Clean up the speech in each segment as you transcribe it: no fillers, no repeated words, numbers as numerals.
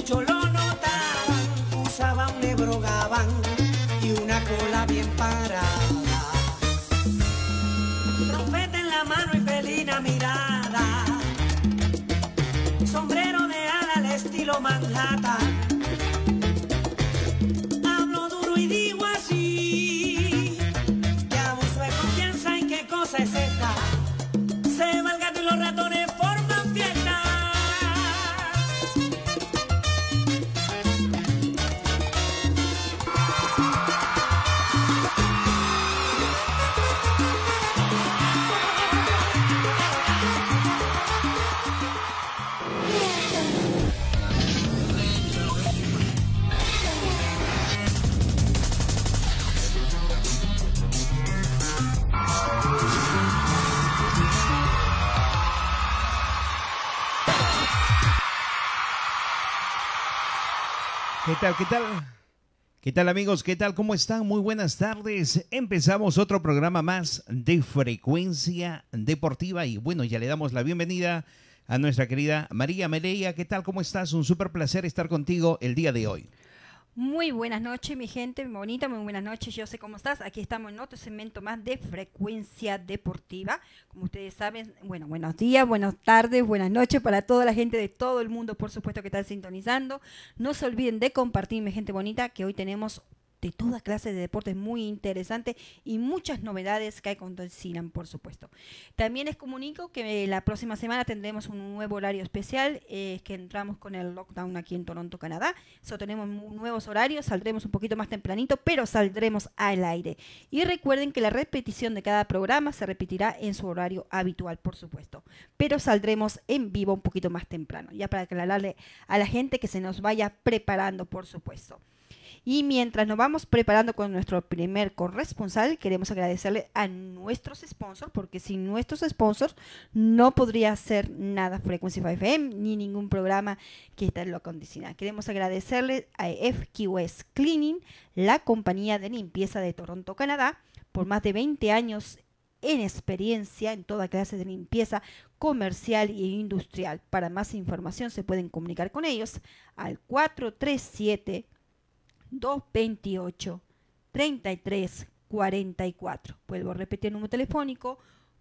muchos lo notaban, usaban, le brogaban y una cola bien parada. Trompeta en la mano y felina mirada, sombrero de ala al estilo Manhattan. Hablo duro y digo así, que abuso de confianza y qué cosa es esta. Se va el gato y los ratones forman fiesta. ¿Qué tal? ¿Qué tal? ¿Qué tal, amigos? ¿Qué tal? ¿Cómo están? Muy buenas tardes. Empezamos otro programa más de Frecuencia Deportiva y bueno, ya le damos la bienvenida a nuestra querida María Mireya. ¿Qué tal? ¿Cómo estás? Un súper placer estar contigo el día de hoy. Muy buenas noches, mi gente bonita, muy buenas noches, yo sé cómo estás. Aquí estamos en otro segmento más de Frecuencia Deportiva. Como ustedes saben, bueno, buenos días, buenas tardes, buenas noches para toda la gente de todo el mundo, por supuesto, que están sintonizando. No se olviden de compartir, mi gente bonita, que hoy tenemos de toda clase de deportes muy interesantes y muchas novedades que hay con Sinan, por supuesto. También les comunico que la próxima semana tendremos un nuevo horario especial, que entramos con el lockdown aquí en Toronto, Canadá. Tenemos nuevos horarios, saldremos un poquito más tempranito, pero saldremos al aire. Y recuerden que la repetición de cada programa se repetirá en su horario habitual, por supuesto. Pero saldremos en vivo un poquito más temprano, ya para aclararle a la gente que se nos vaya preparando, por supuesto. Y mientras nos vamos preparando con nuestro primer corresponsal, queremos agradecerle a nuestros sponsors, porque sin nuestros sponsors no podría hacer nada Frequency 5 FM ni ningún programa que está en lo acondicionado. Queremos agradecerle a FQS Cleaning, la compañía de limpieza de Toronto, Canadá, por más de 20 años en experiencia en toda clase de limpieza comercial e industrial. Para más información se pueden comunicar con ellos al 437-228-3344. Vuelvo a repetir el número telefónico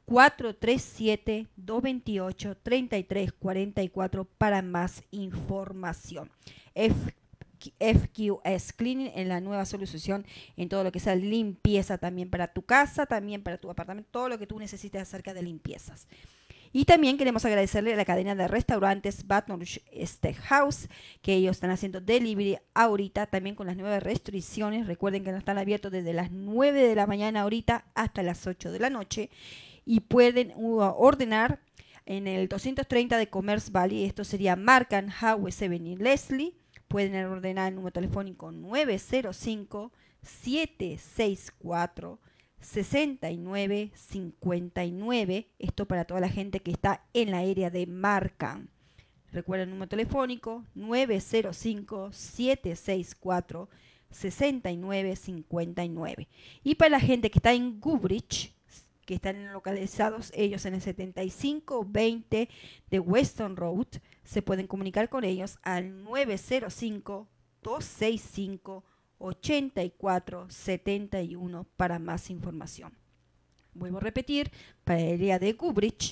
437-228-3344 para más información. FQS Cleaning en la nueva solución en todo lo que sea limpieza, también para tu casa, también para tu apartamento, todo lo que tú necesites acerca de limpiezas. Y también queremos agradecerle a la cadena de restaurantes Baton Rouge Steakhouse, que ellos están haciendo delivery ahorita, también con las nuevas restricciones. Recuerden que no están abiertos desde las 9 de la mañana ahorita hasta las 8 de la noche. Y pueden ordenar en el 230 de Commerce Valley, esto sería Markham Highway 7 y Leslie. Pueden ordenar el número telefónico 905-764-6959. Esto para toda la gente que está en la área de Markham. Recuerden el número telefónico 905-764-6959. Y para la gente que está en Goodrich, que están localizados ellos en el 7520 de Weston Road, se pueden comunicar con ellos al 905-265-8471 para más información. Vuelvo a repetir, para el área de Goodrich,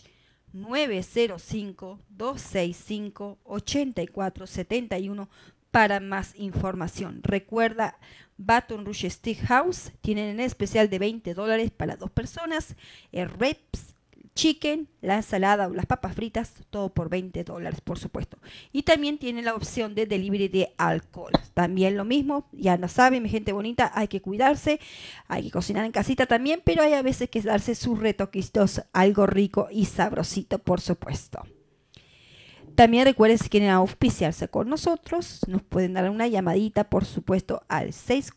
905-265-8471 para más información. Recuerda, Baton Rouge Steakhouse tienen en especial de $20 para 2 personas, el reps, chicken, la ensalada o las papas fritas, todo por $20, por supuesto. Y también tienen la opción de delivery de alcohol. También lo mismo, ya no saben, mi gente bonita, hay que cuidarse, hay que cocinar en casita también, pero hay a veces que darse sus retoquitos, algo rico y sabrosito, por supuesto. También recuerden, si quieren auspiciarse con nosotros, nos pueden dar una llamadita, por supuesto, al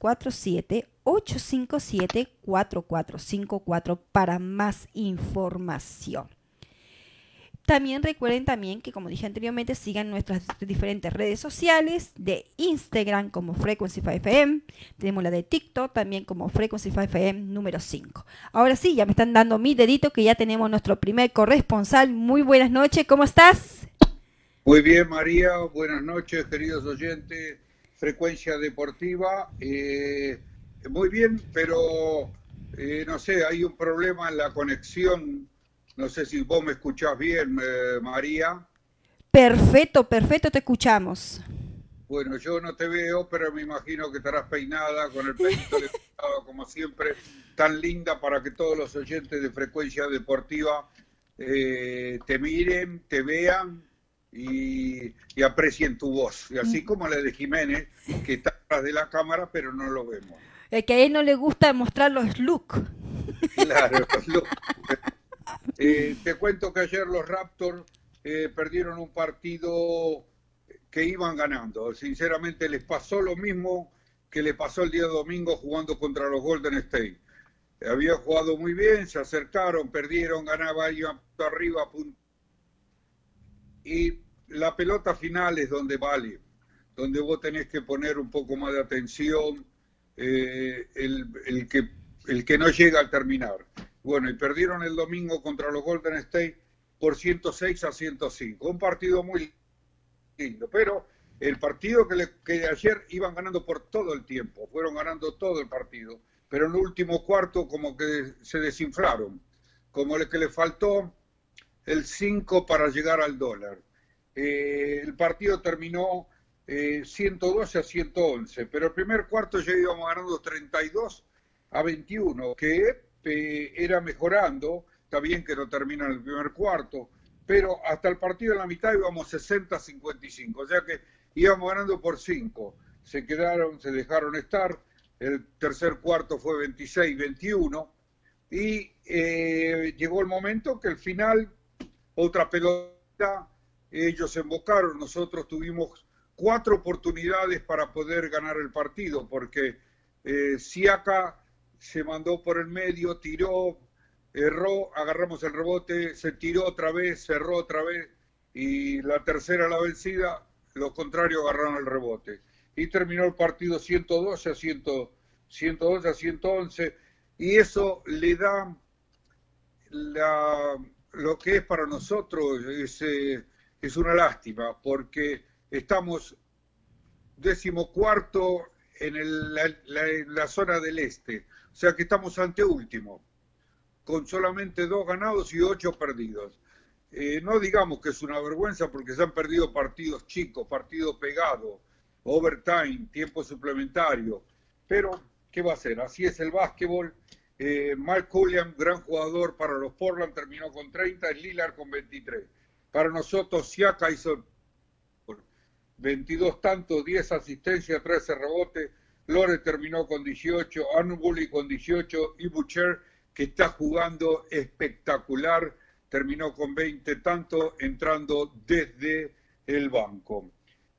647-857-4454 para más información. También recuerden también que, como dije anteriormente, sigan nuestras diferentes redes sociales de Instagram como Frequency 5 FM. Tenemos la de TikTok también como Frequency 5 FM número 5. Ahora sí, ya me están dando mi dedito que ya tenemos nuestro primer corresponsal. Muy buenas noches, ¿cómo estás? Muy bien, María. Buenas noches, queridos oyentes. Frecuencia Deportiva. Muy bien, pero no sé, hay un problema en la conexión. No sé si vos me escuchás bien, María. Perfecto, perfecto, te escuchamos. Bueno, yo no te veo, pero me imagino que estarás peinada con el pelito levantado, como siempre, tan linda para que todos los oyentes de Frecuencia Deportiva te miren, te vean y aprecien tu voz. Y así como la de Jiménez, que está atrás de la cámara, pero no lo vemos. Es que a él no le gusta mostrar los looks. Claro, te cuento que ayer los Raptors perdieron un partido que iban ganando. Sinceramente les pasó lo mismo que le pasó el día domingo jugando contra los Golden State. Habían jugado muy bien, se acercaron, perdieron, ganaba, iban arriba. Y la pelota final es donde vale, donde vos tenés que poner un poco más de atención, el que no llega al terminar. Bueno, y perdieron el domingo contra los Golden State por 106-105. Un partido muy lindo, pero el partido que ayer iban ganando por todo el tiempo, fueron ganando todo el partido, pero en el último cuarto como que se desinflaron, como que le faltó el 5 para llegar al dólar. El partido terminó 112-111, pero el primer cuarto ya íbamos ganando 32-21, que era mejorando. Está bien que no termina en el primer cuarto, pero hasta el partido en la mitad íbamos 60-55, o sea que íbamos ganando por 5. Se dejaron estar. El tercer cuarto fue 26-21 y llegó el momento que al final, otra pelota, ellos se embocaron. Nosotros tuvimos 4 oportunidades para poder ganar el partido, porque Siaka se mandó por el medio, tiró, erró, agarramos el rebote, se tiró otra vez, cerró otra vez, y la tercera la vencida, los contrarios agarraron el rebote. Y terminó el partido 112-111, y eso le da lo que es para nosotros, es una lástima, porque estamos 14º en la zona del este, o sea que estamos anteúltimo, con solamente 2 ganados y 8 perdidos. No digamos que es una vergüenza, porque se han perdido partidos chicos, partidos pegados, overtime, tiempo suplementario, pero ¿qué va a hacer? Así es el básquetbol. Mark Williams, gran jugador para los Portland, terminó con 30, Lillard con 23. Para nosotros, Siaka hizo 22 tantos, 10 asistencias, 13 rebotes. Lore terminó con 18, Arnulli con 18 y Boucher, que está jugando espectacular, terminó con 20 tantos, entrando desde el banco.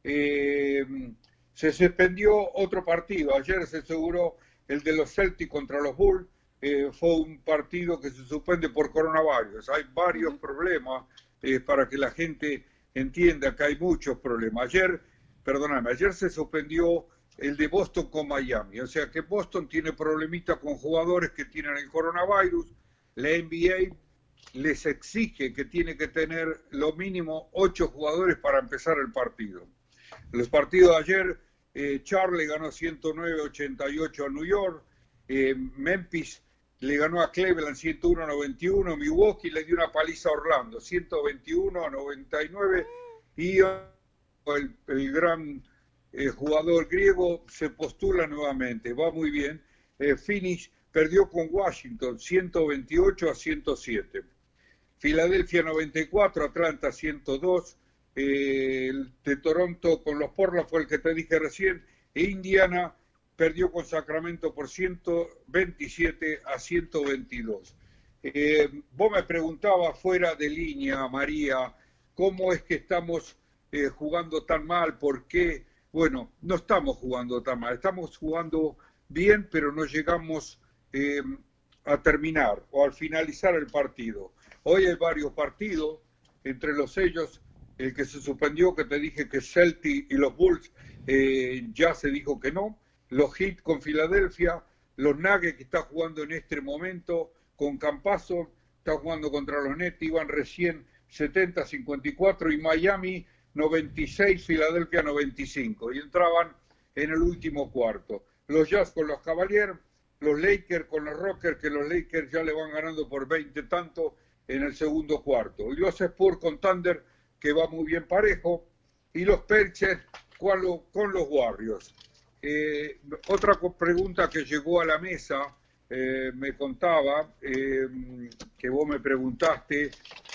Se suspendió otro partido. Ayer se aseguró el de los Celtics contra los Bulls. Fue un partido que se suspende por coronavirus. Hay varios problemas para que la gente entienda que hay muchos problemas. Ayer se suspendió el de Boston con Miami. O sea que Boston tiene problemitas con jugadores que tienen el coronavirus. La NBA les exige que tiene que tener lo mínimo 8 jugadores para empezar el partido. Los partidos de ayer, Charlie ganó 109-88 a New York, Memphis le ganó a Cleveland 101-91, Milwaukee le dio una paliza a Orlando 121-99 y el gran jugador griego se postula nuevamente, va muy bien. Phoenix perdió con Washington 128-107. Filadelfia 94, Atlanta 102. El de Toronto con los Portland fue el que te dije recién. E Indiana perdió con Sacramento por 127-122. Vos me preguntabas fuera de línea, María, ¿cómo es que estamos jugando tan mal? ¿Por qué? Bueno, no estamos jugando tan mal, estamos jugando bien, pero no llegamos a terminar o al finalizar el partido. Hoy hay varios partidos, entre los ellos el que se suspendió, que te dije que Celtic y los Bulls, ya se dijo que no, los Heat con Filadelfia, los Nuggets que está jugando en este momento con Campazzo, está jugando contra los Nets, iban recién 70-54 y Miami 96, Filadelfia 95, y entraban en el último cuarto. Los Jazz con los Cavaliers, los Lakers con los Rockers, que los Lakers ya le van ganando por 20 tanto en el segundo cuarto. Y los Spurs con Thunder, que va muy bien parejo, y los Pacers con los Warriors. Otra pregunta que llegó a la mesa, me contaba, que vos me preguntaste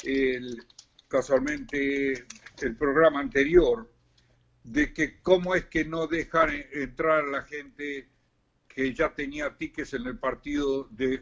casualmente el programa anterior, de que cómo es que no dejan entrar a la gente que ya tenía tickets en el partido de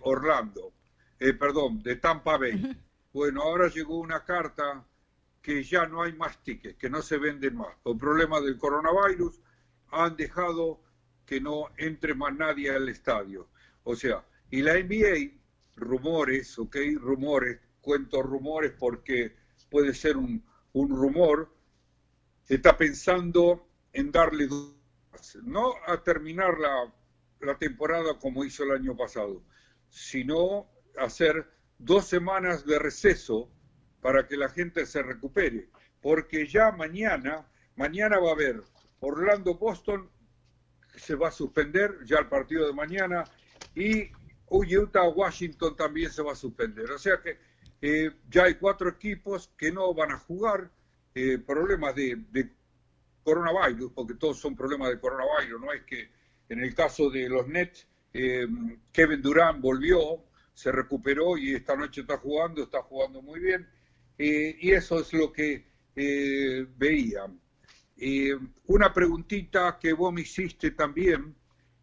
de Tampa Bay. Bueno, ahora llegó una carta que ya no hay más tickets, que no se venden más. Por problemas del coronavirus han dejado que no entre más nadie al estadio. O sea, y la NBA, rumores, ¿ok? Rumores, cuento rumores porque puede ser un rumor, está pensando en darle no a terminar la temporada como hizo el año pasado, sino hacer 2 semanas de receso para que la gente se recupere, porque ya mañana va a haber Orlando-Boston, se va a suspender ya el partido de mañana, y Utah-Washington también se va a suspender, o sea que ya hay 4 equipos que no van a jugar, problemas de coronavirus, porque todos son problemas de coronavirus, no es que en el caso de los Nets, Kevin Durant volvió, se recuperó y esta noche está jugando muy bien, y eso es lo que veía. Una preguntita que vos me hiciste también,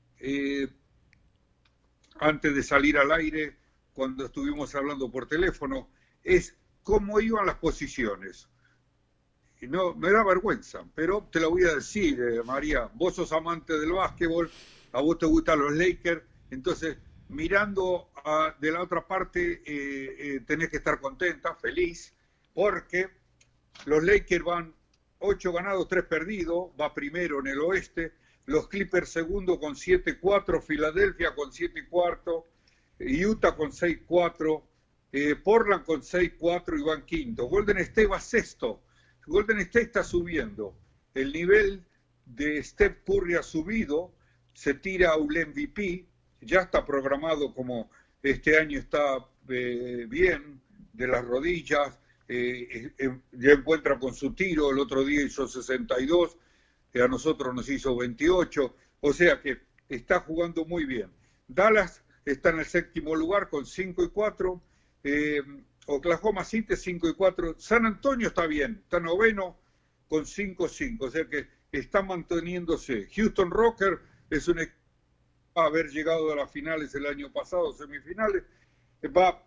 antes de salir al aire, cuando estuvimos hablando por teléfono, es cómo iban las posiciones. Y no, me da vergüenza, pero te lo voy a decir, María, vos sos amante del básquetbol, a vos te gustan los Lakers, entonces mirando de la otra parte tenés que estar contenta, feliz, porque los Lakers van 8 ganados, 3 perdidos, va primero en el oeste, los Clippers segundo con 7-4, Filadelfia con 7-4, Utah con 6-4, Portland con 6-4 y van quinto, Golden State va sexto. Golden State está subiendo, el nivel de Steph Curry ha subido, se tira un MVP, ya está programado como este año está bien de las rodillas, ya encuentra con su tiro, el otro día hizo 62, a nosotros nos hizo 28, o sea que está jugando muy bien. Dallas está en el 7º lugar con 5-4, Oklahoma City 5-4, San Antonio está bien, está 9º con 5-5, o sea que está manteniéndose. Houston Rockers es un equipo a haber llegado a las finales el año pasado, semifinales, va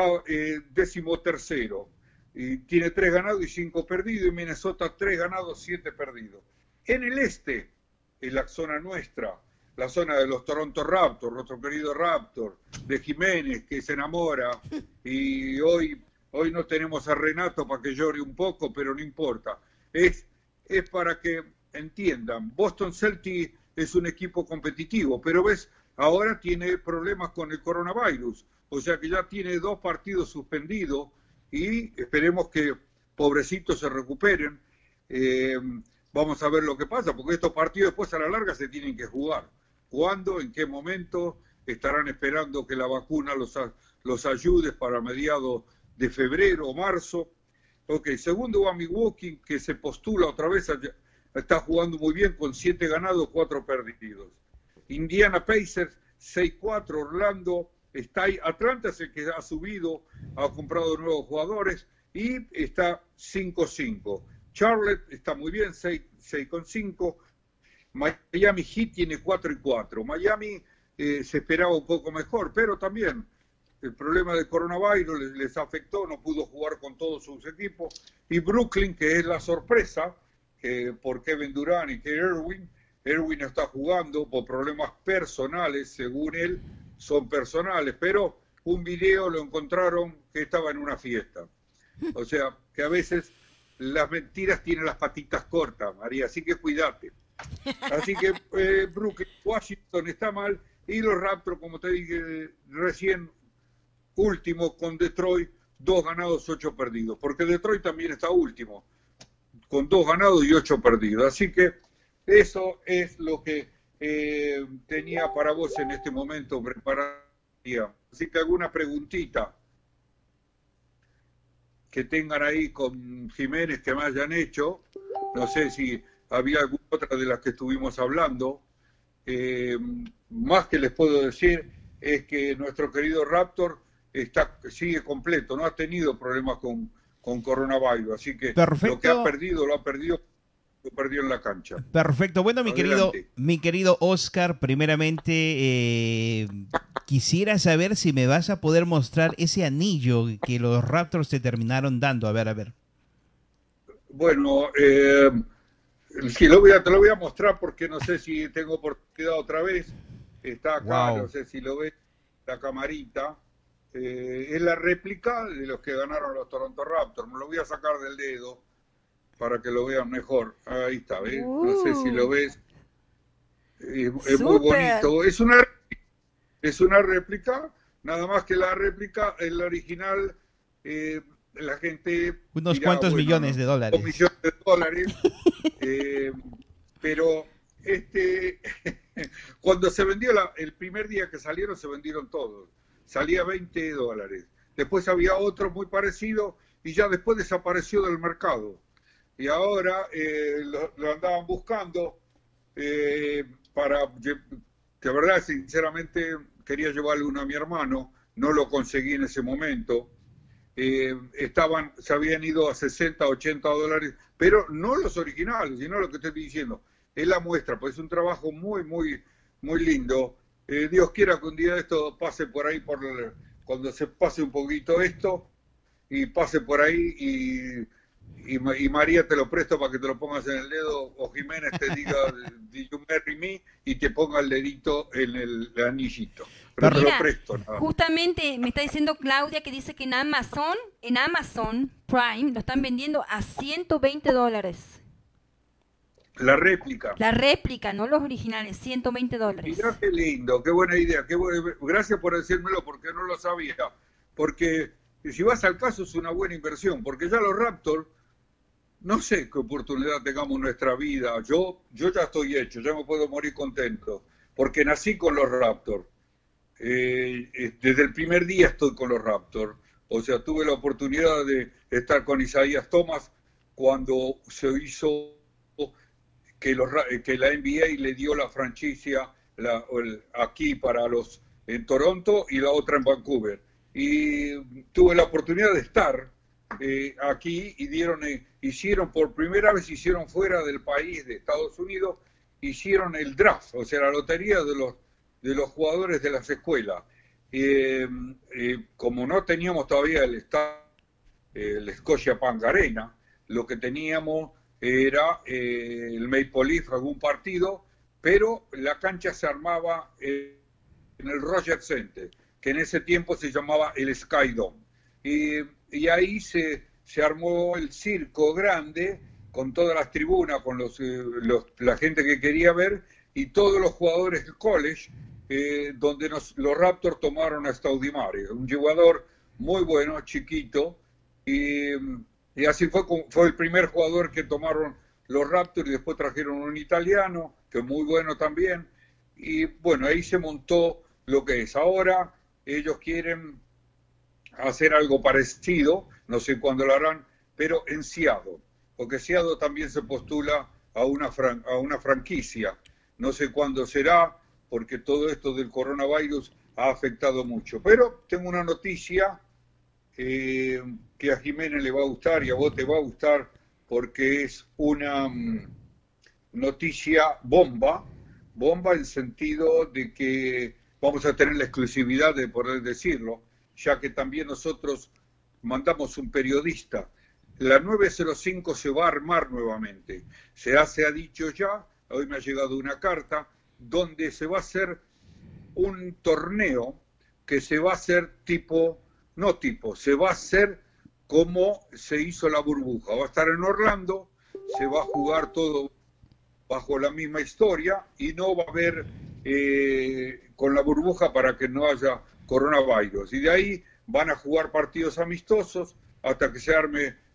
13º, y tiene 3 ganados y 5 perdidos, y Minnesota 3 ganados, 7 perdidos. En el este, en la zona nuestra, la zona de los Toronto Raptors, nuestro querido Raptor, de Jiménez, que se enamora, y hoy no tenemos a Renato para que llore un poco, pero no importa. Es para que entiendan, Boston Celtics es un equipo competitivo, pero ves, ahora tiene problemas con el coronavirus, o sea que ya tiene 2 partidos suspendidos, y esperemos que pobrecitos se recuperen. Vamos a ver lo que pasa, porque estos partidos después a la larga se tienen que jugar. ¿Cuándo? ¿En qué momento? Estarán esperando que la vacuna los ayude para mediados de febrero o marzo. Ok, segundo va Milwaukee, que se postula otra vez, está jugando muy bien con 7 ganados, 4 perdidos. Indiana Pacers, 6-4, Orlando está ahí. Atlanta es el que ha subido, ha comprado nuevos jugadores y está 5-5. Charlotte está muy bien, 6-5. Miami Heat tiene 4-4. Miami se esperaba un poco mejor, pero también el problema del coronavirus les afectó, no pudo jugar con todos sus equipos. Y Brooklyn, que es la sorpresa, por Kevin Durant y que Irving no está jugando por problemas personales, según él, son personales, pero un video lo encontraron que estaba en una fiesta. O sea, que a veces las mentiras tienen las patitas cortas, María, así que cuídate. Así que Brooklyn, Washington está mal, y los Raptors, como te dije recién, último con Detroit, 2 ganados, 8 perdidos, porque Detroit también está último, con 2 ganados y 8 perdidos. Así que eso es lo que tenía para vos en este momento preparado. Así que alguna preguntita que tengan ahí con Jiménez que me hayan hecho, no sé si había alguna otra de las que estuvimos hablando. Más que les puedo decir es que nuestro querido Raptor sigue completo, no ha tenido problemas con coronavirus, así que Perfecto. Lo que ha perdido, lo perdió en la cancha. Perfecto. Bueno, Adelante. mi querido Oscar, primeramente quisiera saber si me vas a poder mostrar ese anillo que los Raptors te terminaron dando. A ver. Bueno, sí, te lo voy a mostrar porque no sé si tengo oportunidad otra vez. Está acá, Wow. No sé si lo ves, la camarita. Es la réplica de los que ganaron los Toronto Raptors. Me lo voy a sacar del dedo para que lo vean mejor. Ahí está, ¿ves? No sé si lo ves. Es muy bonito. Es una réplica, nada más que la réplica, el original, la gente... Unos dirá, cuantos bueno, millones de dólares. 2 millones de dólares. Pero cuando se vendió el primer día que salieron, se vendieron todos. Salía $20. Después había otro muy parecido y ya después desapareció del mercado. Y ahora lo andaban buscando para... De verdad, sinceramente, quería llevarle uno a mi hermano, no lo conseguí en ese momento. Se habían ido a 60, 80 dólares, pero no los originales, sino lo que te estoy diciendo. Es la muestra, pues es un trabajo muy, muy, muy lindo. Dios quiera que un día esto pase por ahí, cuando se pase un poquito esto, y pase por ahí, y María te lo presto para que te lo pongas en el dedo, o Jiménez te diga, "Did you marry me?", y te ponga el dedito en el anillito. Pero te Mira, lo presto. Nada. justamente me está diciendo Claudia que dice que en Amazon Prime lo están vendiendo a $120. La réplica. La réplica, no los originales, $120. Mirá qué lindo, qué buena idea. Gracias por decírmelo porque no lo sabía. Porque si vas al caso es una buena inversión, porque ya los Raptors, no sé qué oportunidad tengamos en nuestra vida. Yo ya estoy hecho, ya me puedo morir contento, porque nací con los Raptors. Desde el primer día estoy con los Raptors. O sea, tuve la oportunidad de estar con Isaiah Thomas cuando se hizo que la NBA le dio la franquicia aquí para en Toronto y la otra en Vancouver. Y tuve la oportunidad de estar aquí y hicieron por primera vez, hicieron fuera del país de Estados Unidos, hicieron el draft, o sea, la lotería de los jugadores de las escuelas. Como no teníamos todavía el Scotiabank Arena, lo que teníamos era el Maple Leaf, algún partido, pero la cancha se armaba en el Rogers Center, que en ese tiempo se llamaba el Sky Dome. Y ahí se armó el circo grande, con todas las tribunas, con la gente que quería ver, y todos los jugadores del college, donde los Raptors tomaron a Staudimare, un jugador muy bueno, chiquito, y así fue el primer jugador que tomaron los Raptors, y después trajeron un italiano, que es muy bueno también, y bueno, ahí se montó lo que es. Ahora ellos quieren hacer algo parecido, no sé cuándo lo harán, pero en Seattle, porque Seattle también se postula a una franquicia, no sé cuándo será, porque todo esto del coronavirus ha afectado mucho, pero tengo una noticia que a Jiménez le va a gustar y a vos te va a gustar, porque es una noticia bomba en sentido de que vamos a tener la exclusividad de poder decirlo, ya que también nosotros mandamos un periodista. La 905 se va a armar nuevamente. Se ha dicho ya, hoy me ha llegado una carta, donde se va a hacer un torneo que se va a hacer se va a hacer como se hizo la burbuja. Va a estar en Orlando, se va a jugar todo bajo la misma historia y no va a haber con la burbuja para que no haya coronavirus. Y de ahí van a jugar partidos amistosos hasta que se arme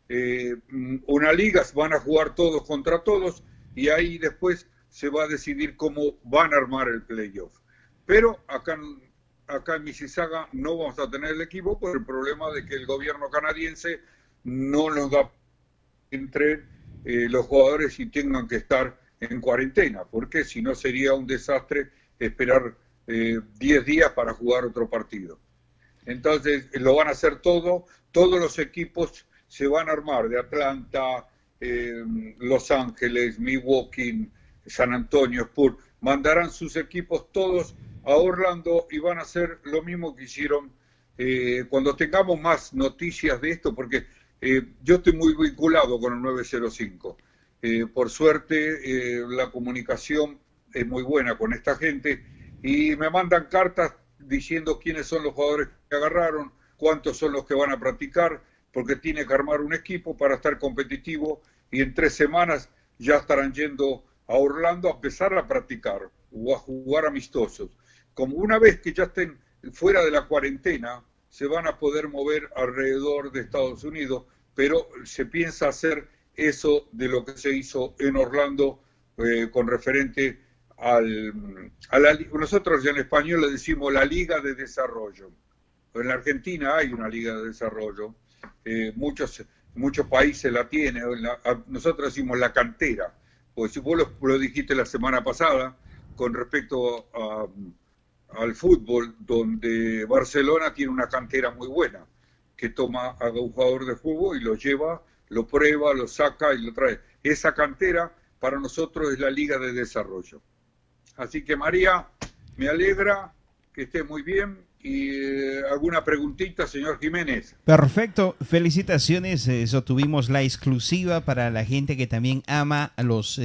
una liga, van a jugar todos contra todos y ahí después se va a decidir cómo van a armar el playoff. Pero acá en Mississauga no vamos a tener el equipo por el problema de que el gobierno canadiense no nos da entre los jugadores y tengan que estar en cuarentena, porque si no sería un desastre esperar 10 días para jugar otro partido. Entonces lo van a hacer todos los equipos se van a armar de Atlanta, Los Ángeles, Milwaukee, San Antonio, Spurs, mandarán sus equipos todos a Orlando y van a hacer lo mismo que hicieron cuando tengamos más noticias de esto, porque yo estoy muy vinculado con el 905. Por suerte, la comunicación es muy buena con esta gente y me mandan cartas diciendo quiénes son los jugadores que agarraron, cuántos son los que van a practicar, porque tiene que armar un equipo para estar competitivo y en 3 semanas ya estarán yendo a Orlando a empezar a practicar o a jugar amistosos. Como una vez que ya estén fuera de la cuarentena, se van a poder mover alrededor de Estados Unidos, pero se piensa hacer eso de lo que se hizo en Orlando con referente nosotros ya en español le decimos la Liga de Desarrollo. En la Argentina hay una Liga de Desarrollo, muchos países la tienen, nosotros decimos la cantera, porque si vos lo dijiste la semana pasada con respecto al fútbol, donde Barcelona tiene una cantera muy buena, que toma a un jugador de fútbol y lo lleva, lo prueba, lo saca y lo trae. Esa cantera para nosotros es la Liga de Desarrollo. Así que María, me alegra que esté muy bien. Y alguna preguntita, señor Jiménez. Perfecto, felicitaciones. Eso tuvimos la exclusiva para la gente que también ama a los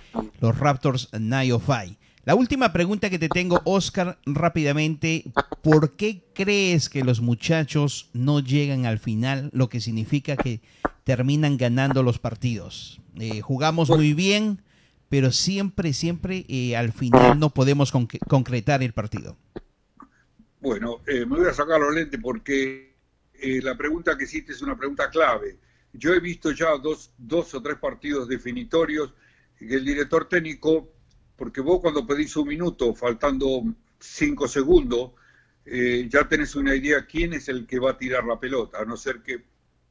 Raptors 905. La última pregunta que te tengo, Oscar, rápidamente, ¿por qué crees que los muchachos no llegan al final, lo que significa que terminan ganando los partidos? Jugamos muy bien, pero siempre al final no podemos concretar el partido. Bueno, me voy a sacar los lentes porque la pregunta que hiciste es una pregunta clave. Yo he visto ya dos o tres partidos definitorios que el director técnico, porque vos cuando pedís un minuto, faltando 5 segundos, ya tenés una idea quién es el que va a tirar la pelota, a no ser que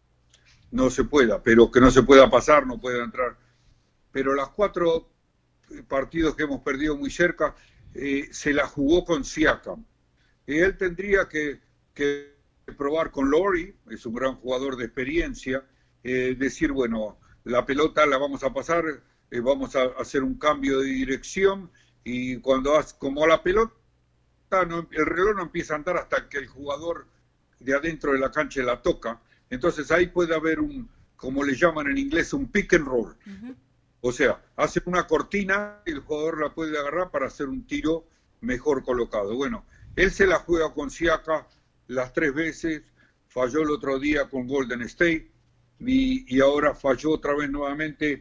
no se pueda, pero que no se pueda pasar, no pueda entrar. Pero las 4 partidos que hemos perdido muy cerca, se la jugó con Siakam. Él tendría que probar con Lowry, es un gran jugador de experiencia, decir, bueno, la pelota la vamos a pasar, vamos a hacer un cambio de dirección y como la pelota, el reloj no empieza a andar hasta que el jugador de adentro de la cancha la toca, entonces ahí puede haber como le llaman en inglés, un pick and roll. Uh-huh. O sea, hace una cortina y el jugador la puede agarrar para hacer un tiro mejor colocado. Bueno, él se la juega con Siakam las 3 veces, falló el otro día con Golden State y ahora falló otra vez nuevamente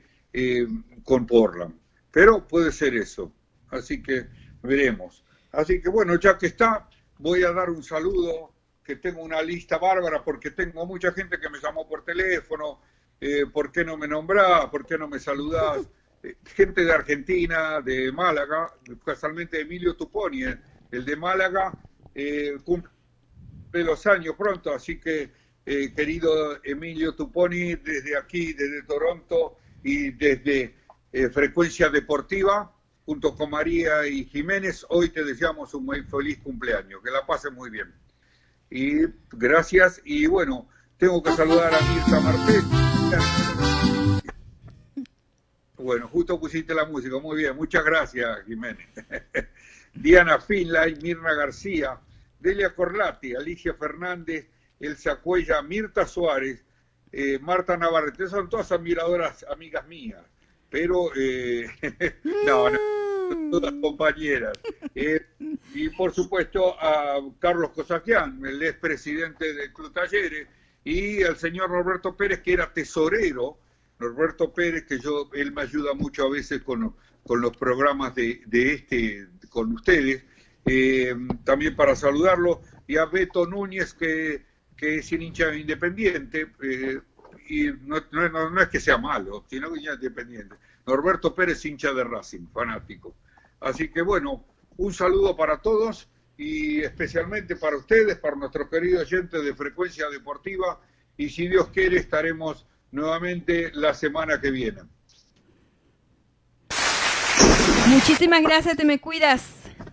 con Portland. Pero puede ser eso, así que veremos. Así que bueno, ya que está, voy a dar un saludo, que tengo una lista bárbara porque tengo mucha gente que me llamó por teléfono, ¿por qué no me nombrás? ¿Por qué no me saludás? Gente de Argentina, de Málaga, casualmente Emilio Tuponi, el de Málaga, cumple los años pronto, así que querido Emilio Tuponi, desde aquí, desde Toronto y desde Frecuencia Deportiva, junto con María y Jiménez, hoy te deseamos un muy feliz cumpleaños, que la pases muy bien. Y gracias, y bueno, tengo que saludar a Mirta Martel. Bueno, justo pusiste la música, muy bien, muchas gracias Jiménez. Diana Finlay, Mirna García, Delia Corlati, Alicia Fernández, Elsa Cuella, Mirta Suárez, Marta Navarrete, son todas admiradoras, amigas mías, pero no, todas compañeras. Y por supuesto a Carlos Cosaquian, el expresidente del Club Talleres, y al señor Norberto Pérez, que era tesorero. Norberto Pérez, que él me ayuda mucho a veces con los programas con ustedes, también para saludarlo, y a Beto Núñez, que es un hincha independiente, y no es que sea malo, sino que ya es independiente. Norberto Pérez, hincha de Racing, fanático. Así que bueno, un saludo para todos y especialmente para ustedes, para nuestros queridos oyentes de Frecuencia Deportiva, y si Dios quiere estaremos nuevamente la semana que viene. Muchísimas gracias, te me cuidas.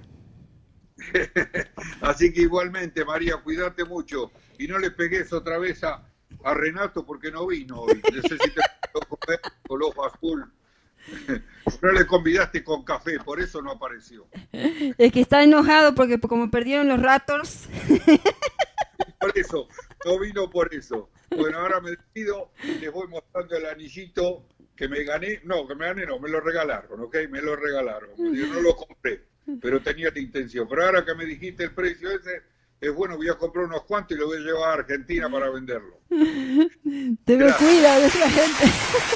Así que igualmente, María, cuídate mucho y no le pegues otra vez a Renato porque no vino hoy. Necesita comer con el ojo azul. No le convidaste con café, por eso no apareció. Es que está enojado porque como perdieron los Raptors. Por eso, no vino por eso. Bueno, ahora me despido y les voy mostrando el anillito que me gané. No, me lo regalaron, ¿ok? Me lo regalaron. Yo no lo compré, pero tenía la intención. Pero ahora que me dijiste el precio ese, es bueno, voy a comprar unos cuantos y lo voy a llevar a Argentina para venderlo. Te me cuida de esa gente.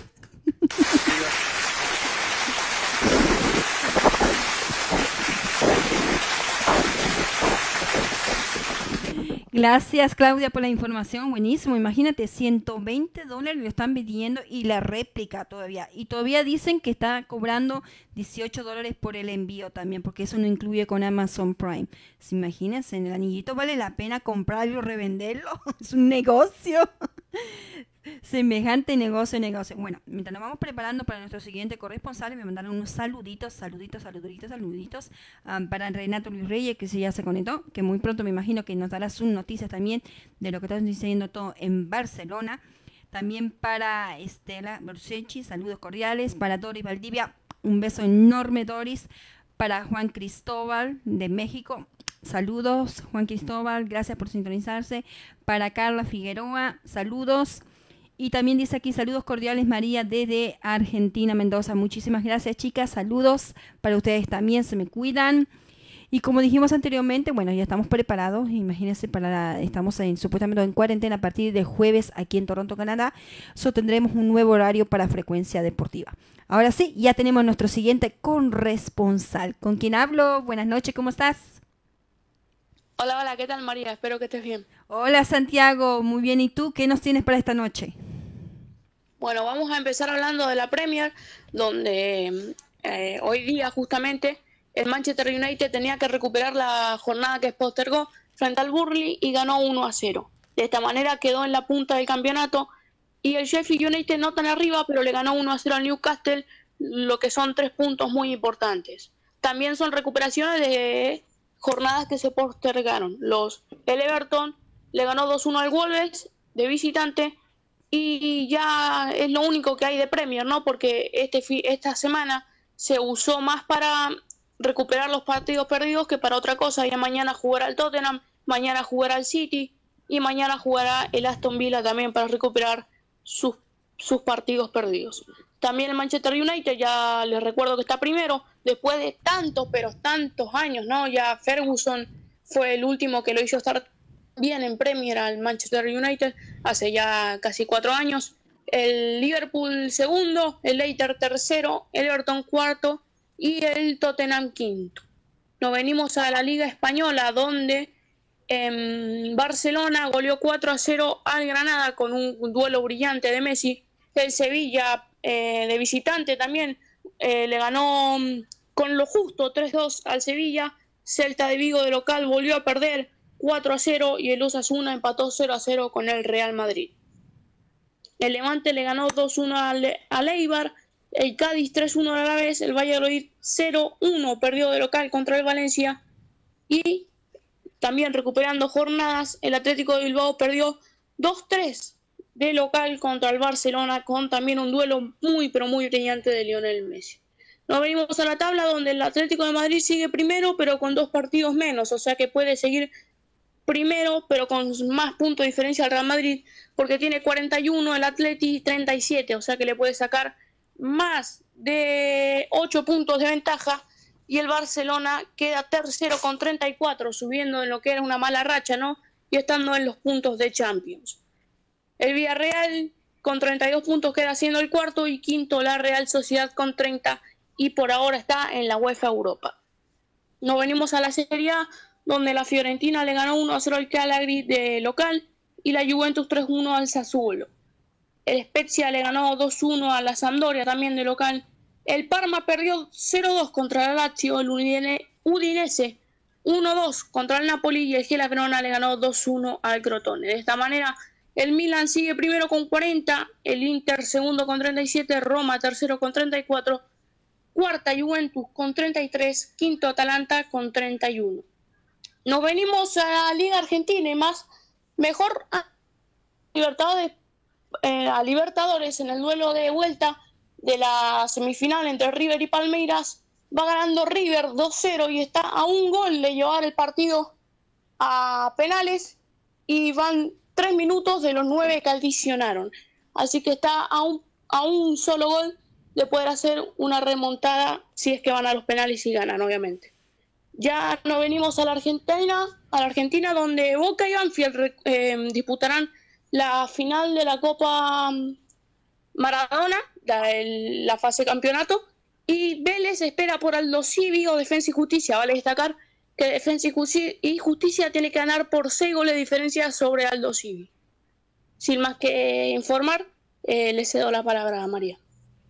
Gracias, Claudia, por la información. Buenísimo. Imagínate, $120 lo están pidiendo y la réplica todavía. Y todavía dicen que está cobrando $18 por el envío también, porque eso no incluye con Amazon Prime. ¿Se imagínense? En el anillito vale la pena comprarlo y revenderlo. Es un negocio. Semejante negocio. Bueno, mientras nos vamos preparando para nuestro siguiente corresponsal, me mandaron unos saluditos para Renato Luis Reyes, que ya se conectó, que muy pronto me imagino que nos dará sus noticias también de lo que está sucediendo todo en Barcelona. También para Estela Borsechi, saludos cordiales. Para Doris Valdivia, un beso enorme, Doris. Para Juan Cristóbal de México, saludos, Juan Cristóbal, gracias por sintonizarse. Para Carla Figueroa, saludos. Y también dice aquí, saludos cordiales, María, desde Argentina, Mendoza. Muchísimas gracias, chicas. Saludos para ustedes también, se me cuidan. Y como dijimos anteriormente, bueno, ya estamos preparados. Imagínense, estamos supuestamente en cuarentena a partir de jueves aquí en Toronto, Canadá. Tendremos un nuevo horario para Frecuencia Deportiva. Ahora sí, ya tenemos nuestro siguiente corresponsal. ¿Con quién hablo? Buenas noches, ¿cómo estás? Hola, ¿qué tal, María? Espero que estés bien. Hola, Santiago, muy bien. ¿Y tú? ¿Qué nos tienes para esta noche? Bueno, vamos a empezar hablando de la Premier, donde hoy día justamente el Manchester United tenía que recuperar la jornada que postergó frente al Burnley y ganó 1-0. De esta manera quedó en la punta del campeonato y el Sheffield United no tan arriba, pero le ganó 1-0 al Newcastle, lo que son 3 puntos muy importantes. También son recuperaciones de jornadas que se postergaron. El Everton le ganó 2-1 al Wolves de visitante y ya es lo único que hay de Premier, ¿no? Porque esta semana se usó más para recuperar los partidos perdidos que para otra cosa. Ya mañana jugará el Tottenham, mañana jugará el City y mañana jugará el Aston Villa también para recuperar sus partidos perdidos. También el Manchester United, ya les recuerdo que está primero, después de tantos, pero tantos años, ¿no? Ya Ferguson fue el último que lo hizo estar bien en Premier al Manchester United, hace ya casi 4 años. El Liverpool segundo, el Leicester tercero, el Everton cuarto y el Tottenham quinto. Nos venimos a la Liga Española, donde Barcelona goleó 4-0 al Granada con un duelo brillante de Messi. El Sevilla de visitante también le ganó con lo justo 3-2 al Sevilla. Celta de Vigo de local volvió a perder 4-0 y el Osasuna empató 0-0 con el Real Madrid. El Levante le ganó 2-1 al Eibar, el Cádiz 3-1 al Alavés, el Valladolid 0-1 perdió de local contra el Valencia y también recuperando jornadas, el Atlético de Bilbao perdió 2-3 de local contra el Barcelona con también un duelo muy pero muy brillante de Lionel Messi. Nos venimos a la tabla donde el Atlético de Madrid sigue primero pero con 2 partidos menos, o sea que puede seguir primero pero con más puntos de diferencia al Real Madrid porque tiene 41, el Atleti 37, o sea que le puede sacar más de 8 puntos de ventaja y el Barcelona queda tercero con 34, subiendo en lo que era una mala racha, ¿no? Y estando en los puntos de Champions. El Villarreal con 32 puntos queda siendo el cuarto y quinto la Real Sociedad con 30 y por ahora está en la UEFA Europa. Nos venimos a la Serie A donde la Fiorentina le ganó 1-0 al Cagliari de local y la Juventus 3-1 al Sassuolo. el Spezia le ganó 2-1 a la Sampdoria también de local. El Parma perdió 0-2 contra el Lazio, el Udinese 1-2 contra el Napoli y el Hellas Verona le ganó 2-1 al Crotone. De esta manera, el Milan sigue primero con 40, el Inter segundo con 37, Roma tercero con 34, cuarta Juventus con 33, quinto Atalanta con 31. Nos venimos a la Liga Argentina y mejor a Libertadores en el duelo de vuelta de la semifinal entre River y Palmeiras. Va ganando River 2-0 y está a un gol de llevar el partido a penales y van 3 minutos de los 9 que adicionaron. Así que está a un solo gol de poder hacer una remontada si es que van a los penales y ganan, obviamente. Ya nos venimos a la Argentina donde Boca y Banfield disputarán la final de la Copa Maradona, la fase campeonato, y Vélez espera por Aldo Civi o Defensa y Justicia. Vale destacar que Defensa y Justicia tiene que ganar por 6 goles de diferencia sobre Aldo Civi. Sin más que informar, le cedo la palabra a María.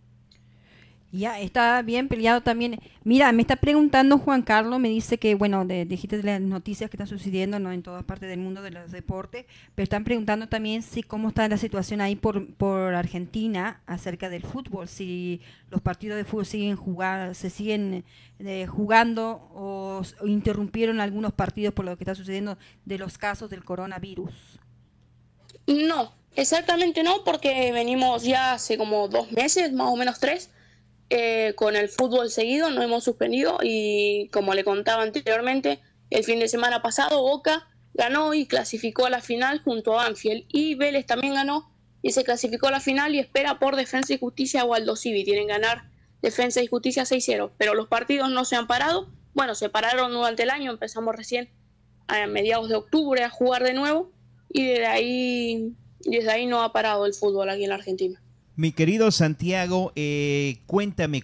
Ya, está bien peleado también. Mira, me está preguntando Juan Carlos, me dice que, bueno, dijiste de las noticias que están sucediendo, ¿no?, en todas partes del mundo de los deportes, pero están preguntando también si cómo está la situación ahí por Argentina acerca del fútbol, si los partidos de fútbol se siguen jugando o interrumpieron algunos partidos por lo que está sucediendo de los casos del coronavirus. No, exactamente no, porque venimos ya hace como 2 meses, más o menos 3, con el fútbol seguido, no hemos suspendido y como le contaba anteriormente, el fin de semana pasado Boca ganó y clasificó a la final junto a Banfield y Vélez también ganó y se clasificó a la final y espera por Defensa y Justicia o Aldo Civi. Tienen que ganar Defensa y Justicia 6-0, pero los partidos no se han parado. Bueno, se pararon durante el año, empezamos recién a mediados de octubre a jugar de nuevo y desde ahí no ha parado el fútbol aquí en la Argentina. Mi querido Santiago, cuéntame,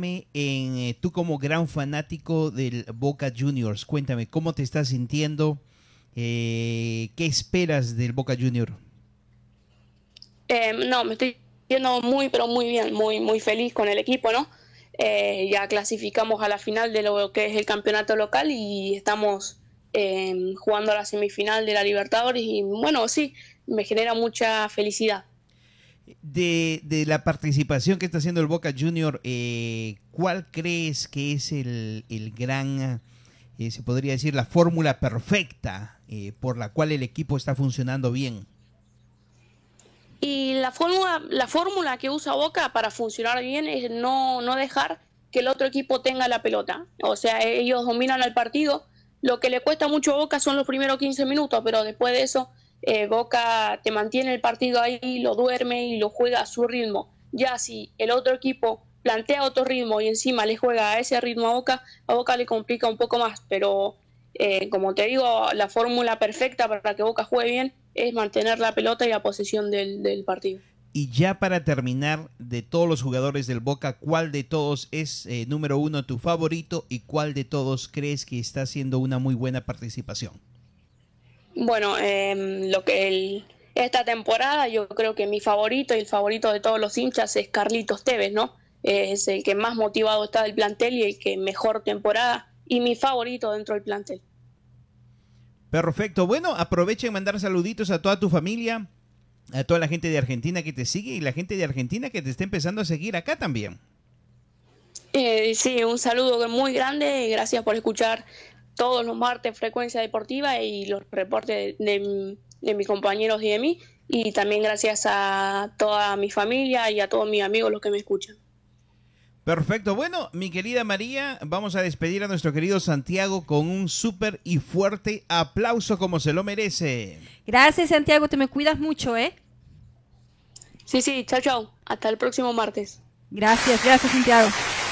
tú como gran fanático del Boca Juniors, cuéntame, ¿cómo te estás sintiendo? ¿Qué esperas del Boca Juniors? No, me estoy sintiendo muy, pero muy bien, muy feliz con el equipo, ¿no? Ya clasificamos a la final de lo que es el campeonato local y estamos jugando a la semifinal de la Libertadores y bueno, sí, me genera mucha felicidad. De la participación que está haciendo el Boca Junior, ¿cuál crees que es el gran, se podría decir, la fórmula perfecta por la cual el equipo está funcionando bien? Y la fórmula que usa Boca para funcionar bien es no dejar que el otro equipo tenga la pelota. O sea, ellos dominan el partido. Lo que le cuesta mucho a Boca son los primeros 15 minutos, pero después de eso Boca te mantiene el partido ahí, lo duerme y lo juega a su ritmo. Ya si el otro equipo plantea otro ritmo y encima le juega a ese ritmo a Boca le complica un poco más, pero como te digo, la fórmula perfecta para que Boca juegue bien es mantener la pelota y la posesión del partido. Y ya para terminar, de todos los jugadores del Boca, ¿cuál de todos es número 1 tu favorito y cuál de todos crees que está haciendo una muy buena participación? Bueno, esta temporada yo creo que mi favorito y el favorito de todos los hinchas es Carlitos Tevez, ¿no? Es el que más motivado está del plantel y el que mejor temporada y mi favorito dentro del plantel. Perfecto. Bueno, aprovecha y mandar saluditos a toda tu familia, a toda la gente de Argentina que te sigue y la gente de Argentina que te está empezando a seguir acá también. Sí, un saludo muy grande, gracias por escuchar todos los martes Frecuencia Deportiva y los reportes de mis compañeros y de mí, y también gracias a toda mi familia y a todos mis amigos los que me escuchan. Perfecto. Bueno, mi querida María, vamos a despedir a nuestro querido Santiago con un súper y fuerte aplauso como se lo merece. Gracias, Santiago, te me cuidas mucho, ¿eh? Sí, chau. Hasta el próximo martes. Gracias, Santiago.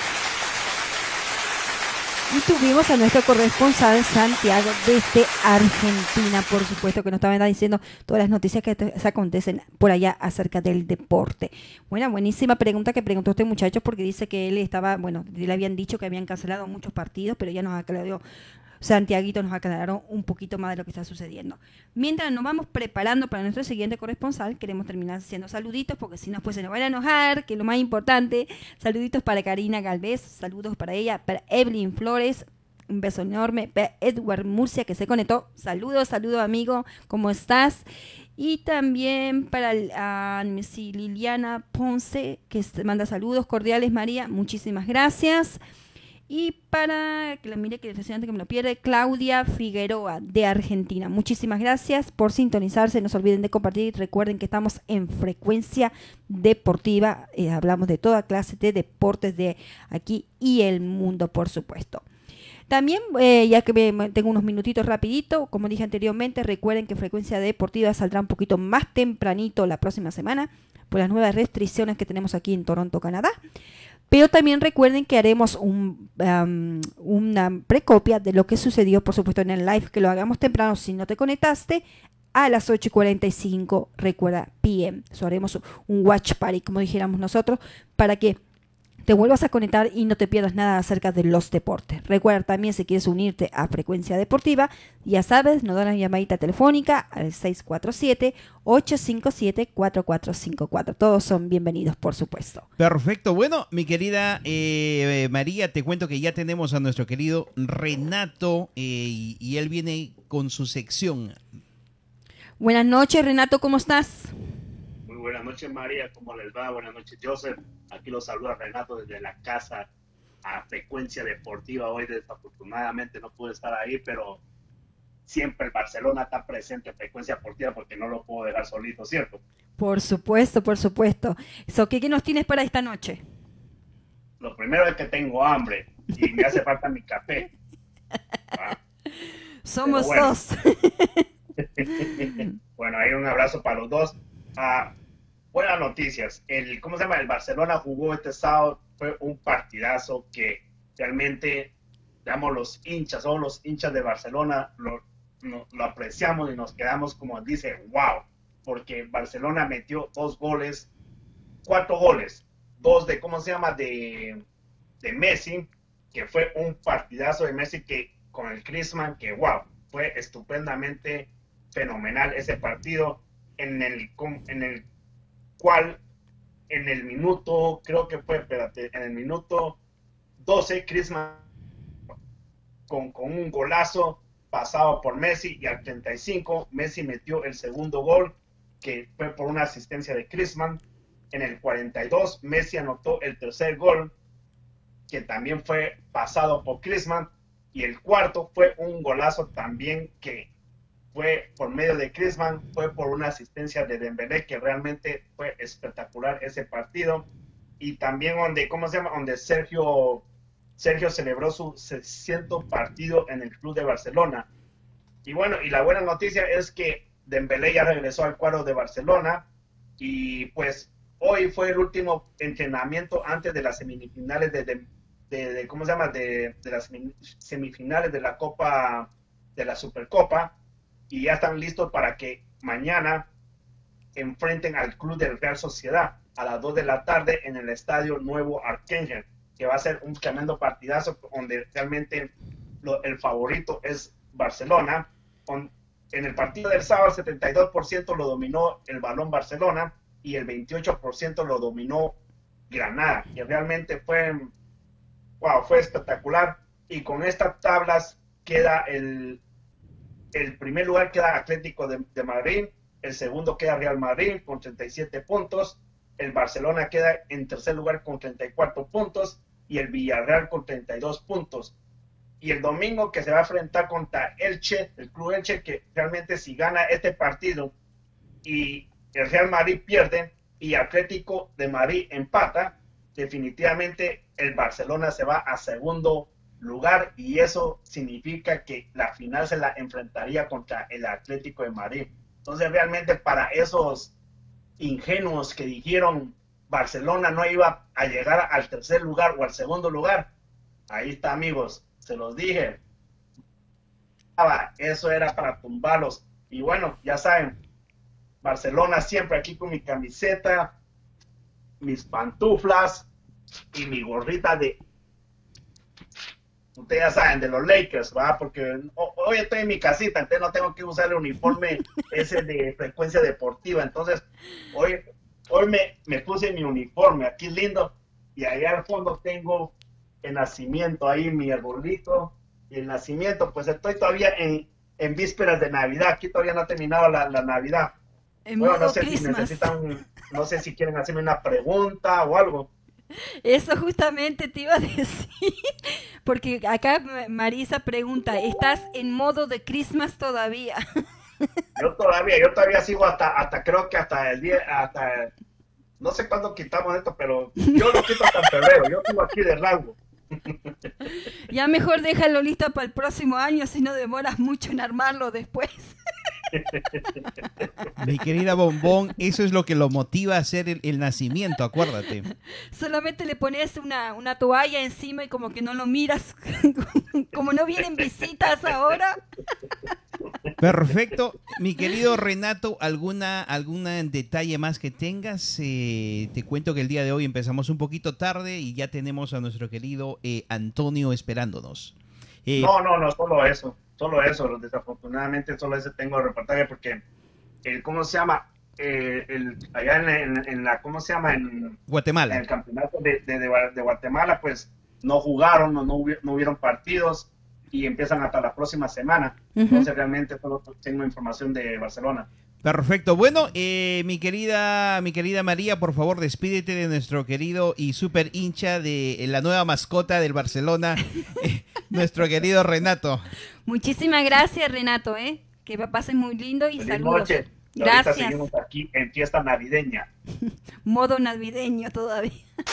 Y tuvimos a nuestro corresponsal Santiago desde Argentina, por supuesto, que nos estaban diciendo todas las noticias que se acontecen por allá acerca del deporte. Buenísima pregunta que preguntó este muchacho, porque dice que él estaba, le habían dicho que habían cancelado muchos partidos, pero ya nos aclaró Santiaguito nos aclaró un poquito más de lo que está sucediendo. Mientras nos vamos preparando para nuestro siguiente corresponsal, queremos terminar haciendo saluditos, porque si no, pues se nos van a enojar, que es lo más importante. Saluditos para Karina Galvez, saludos para ella, para Evelyn Flores, un beso enorme, para Edward Murcia, que se conectó. Saludos amigo, ¿cómo estás? Y también para Liliana Ponce, que manda saludos cordiales, María, muchísimas gracias. Y para, que lo mire, que antes que me lo pierde, Claudia Figueroa, de Argentina. Muchísimas gracias por sintonizarse. No se olviden de compartir. Recuerden que estamos en Frecuencia Deportiva. Hablamos de toda clase de deportes de aquí y el mundo, por supuesto. También, ya que tengo unos minutitos rapidito, como dije anteriormente, recuerden que Frecuencia Deportiva saldrá un poquito más tempranito la próxima semana por las nuevas restricciones que tenemos aquí en Toronto, Canadá. Pero también recuerden que haremos una precopia de lo que sucedió, por supuesto, en el live, que lo hagamos temprano si no te conectaste, a las 8:45, recuerda, PM. So, haremos un watch party, como dijéramos nosotros, para que te vuelvas a conectar y no te pierdas nada acerca de los deportes. Recuerda también, si quieres unirte a Frecuencia Deportiva, ya sabes, nos dan una llamadita telefónica al 647-857-4454. Todos son bienvenidos, por supuesto. Perfecto. Bueno, mi querida María, te cuento que ya tenemos a nuestro querido Renato y él viene con su sección. Buenas noches, Renato, ¿cómo estás? Buenas noches, María, ¿cómo les va? Buenas noches, Joseph. Aquí los saluda Renato desde la casa a Frecuencia Deportiva. Hoy desafortunadamente no pude estar ahí, pero siempre el Barcelona está presente en Frecuencia Deportiva porque no lo puedo dejar solito, ¿cierto? Por supuesto, por supuesto. So, ¿qué nos tienes para esta noche? Lo primero es que tengo hambre y me hace falta mi café. Somos dos. Bueno, ahí un abrazo para los dos. Buenas noticias. El Barcelona jugó este sábado, fue un partidazo que realmente, digamos, los hinchas de Barcelona lo apreciamos y nos quedamos como dice, wow, porque Barcelona metió 4 goles, 2 de Messi, que fue un partidazo de Messi que con el Griezmann, que wow, fue estupendamente fenomenal ese partido, en el cual en el minuto, en el minuto 12, Griezmann con un golazo pasado por Messi, y al 35 Messi metió el segundo gol, que fue por una asistencia de Griezmann. En el 42 Messi anotó el tercer gol, que también fue pasado por Griezmann, y el cuarto fue un golazo también que fue por medio de Griezmann, fue por una asistencia de Dembélé, que realmente fue espectacular ese partido. Y también donde Sergio celebró su 600 partido en el club de Barcelona. Y bueno, y la buena noticia es que Dembélé ya regresó al cuadro de Barcelona, y pues hoy fue el último entrenamiento antes de las semifinales de las semifinales de la Copa, de la Supercopa, y ya están listos para que mañana enfrenten al club del Real Sociedad a las 2 de la tarde en el Estadio Nuevo Arcángel, que va a ser un tremendo partidazo donde realmente el favorito es Barcelona. En el partido del sábado, el 72% lo dominó el balón Barcelona y el 28% lo dominó Granada, y realmente fue espectacular. Y con estas tablas queda el primer lugar queda Atlético de Madrid, el segundo queda Real Madrid con 37 puntos, el Barcelona queda en tercer lugar con 34 puntos y el Villarreal con 32 puntos. Y el domingo, que se va a enfrentar contra Elche, el club Elche, que realmente si gana este partido y el Real Madrid pierde y Atlético de Madrid empata, definitivamente el Barcelona se va a segundo lugar, y eso significa que la final se la enfrentaría contra el Atlético de Madrid. Entonces realmente, para esos ingenuos que dijeron Barcelona no iba a llegar al tercer lugar o al segundo lugar, ahí está, amigos, se los dije, eso era para tumbarlos. Y bueno, ya saben, Barcelona siempre aquí con mi camiseta, mis pantuflas y mi gorrita ustedes ya saben, de los Lakers, ¿va? Porque hoy estoy en mi casita, entonces no tengo que usar el uniforme ese de frecuencia deportiva, entonces hoy me puse mi uniforme, aquí lindo, y allá al fondo tengo el nacimiento, ahí mi arbolito, y el nacimiento, pues estoy todavía en vísperas de Navidad, aquí todavía no ha terminado la Navidad. Bueno, no sé si necesitan, no sé si quieren hacerme una pregunta o algo. Eso justamente te iba a decir, porque acá Marisa pregunta, ¿estás en modo de Christmas todavía? Yo todavía sigo hasta creo que hasta el día, no sé cuándo quitamos esto, pero yo lo quito hasta en febrero, yo sigo aquí de rango. Ya mejor déjalo listo para el próximo año, si no demoras mucho en armarlo después. Mi querida Bombón, eso es lo que lo motiva a hacer el nacimiento, acuérdate. Solamente le pones una toalla encima y como que no lo miras, como no vienen visitas ahora. Perfecto. Mi querido Renato, ¿algún detalle más que tengas? Te cuento que el día de hoy empezamos un poquito tarde y ya tenemos a nuestro querido Antonio esperándonos. No, solo eso, desafortunadamente solo ese tengo el reportaje porque, ¿cómo se llama? Allá en la, ¿cómo se llama? En Guatemala. En el campeonato de Guatemala, pues no jugaron, no hubieron partidos y empiezan hasta la próxima semana. Entonces realmente solo tengo información de Barcelona. Perfecto. Bueno, mi querida María, por favor, despídete de nuestro querido y súper hincha de la nueva mascota del Barcelona, nuestro querido Renato. Muchísimas gracias, Renato, que pasen muy lindo y Feliz saludos. Noche. Gracias. Ahorita seguimos aquí en fiesta navideña. Modo navideño todavía.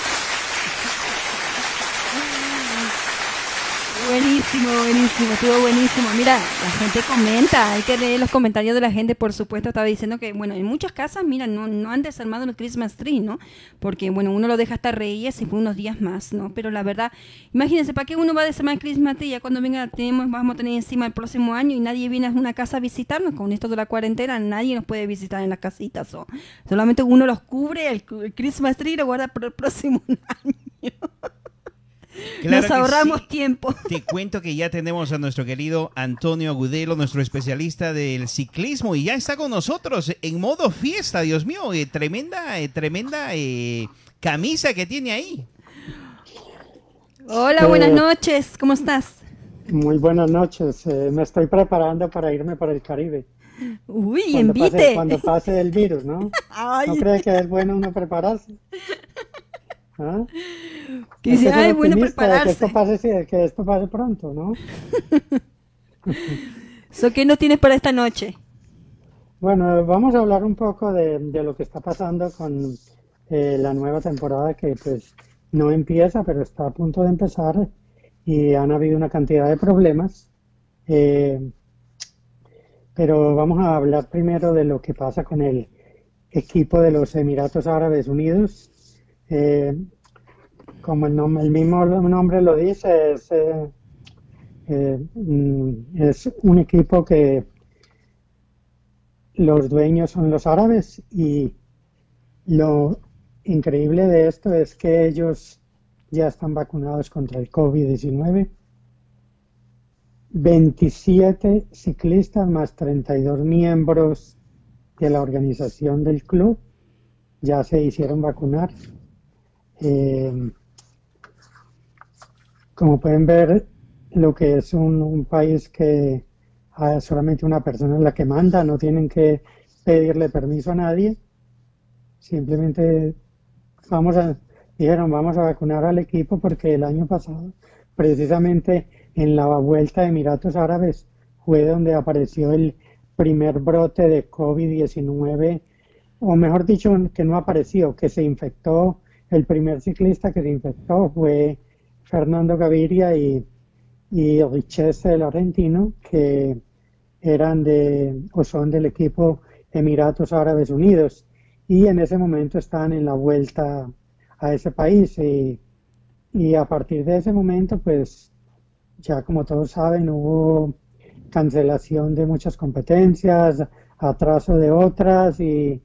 Buenísimo, estuvo buenísimo. Mira, la gente comenta, hay que leer los comentarios de la gente, por supuesto. Estaba diciendo que, bueno, en muchas casas, mira, no han desarmado el Christmas tree, ¿no? Porque, bueno, uno lo deja hasta Reyes y fue unos días más, ¿no? Pero la verdad, imagínense, ¿para qué uno va a desarmar el Christmas tree? Ya cuando venga, vamos a tener encima el próximo año y nadie viene a una casa a visitarnos. Con esto de la cuarentena, nadie nos puede visitar en las casitas. Solamente uno los cubre, el Christmas tree lo guarda por el próximo año. Claro, nos ahorramos tiempo. Te cuento que ya tenemos a nuestro querido Antonio Agudelo, nuestro especialista del ciclismo, y ya está con nosotros en modo fiesta. Dios mío, tremenda camisa que tiene ahí. Hola, buenas noches, ¿cómo estás? Muy buenas noches, me estoy preparando para irme para el Caribe. Uy, Cuando pase el virus, ¿no? Ay. ¿No cree que es bueno uno prepararse? ¿Ah? Que dice, ay, bueno prepararse. Que esto pase pronto, ¿no? ¿Qué no tienes para esta noche? Bueno, vamos a hablar un poco de lo que está pasando con la nueva temporada que pues no empieza, pero está a punto de empezar y han habido una cantidad de problemas. Pero vamos a hablar primero de lo que pasa con el equipo de los Emiratos Árabes Unidos. Como el mismo nombre lo dice, es un equipo que los dueños son los árabes, y lo increíble de esto es que ellos ya están vacunados contra el COVID-19. 27 ciclistas más 32 miembros de la organización del club ya se hicieron vacunar. Como pueden ver, lo que es un país que solamente una persona es la que manda, no tienen que pedirle permiso a nadie, simplemente dijeron vamos a vacunar al equipo porque el año pasado, precisamente en la vuelta de Emiratos Árabes, fue donde apareció el primer brote de COVID-19, o mejor dicho, que no apareció, que se infectó. El primer ciclista que se infectó fue Fernando Gaviria y Richese, el argentino, que son del equipo Emiratos Árabes Unidos, y en ese momento están en la vuelta a ese país, y a partir de ese momento, pues ya como todos saben, hubo cancelación de muchas competencias, atraso de otras, y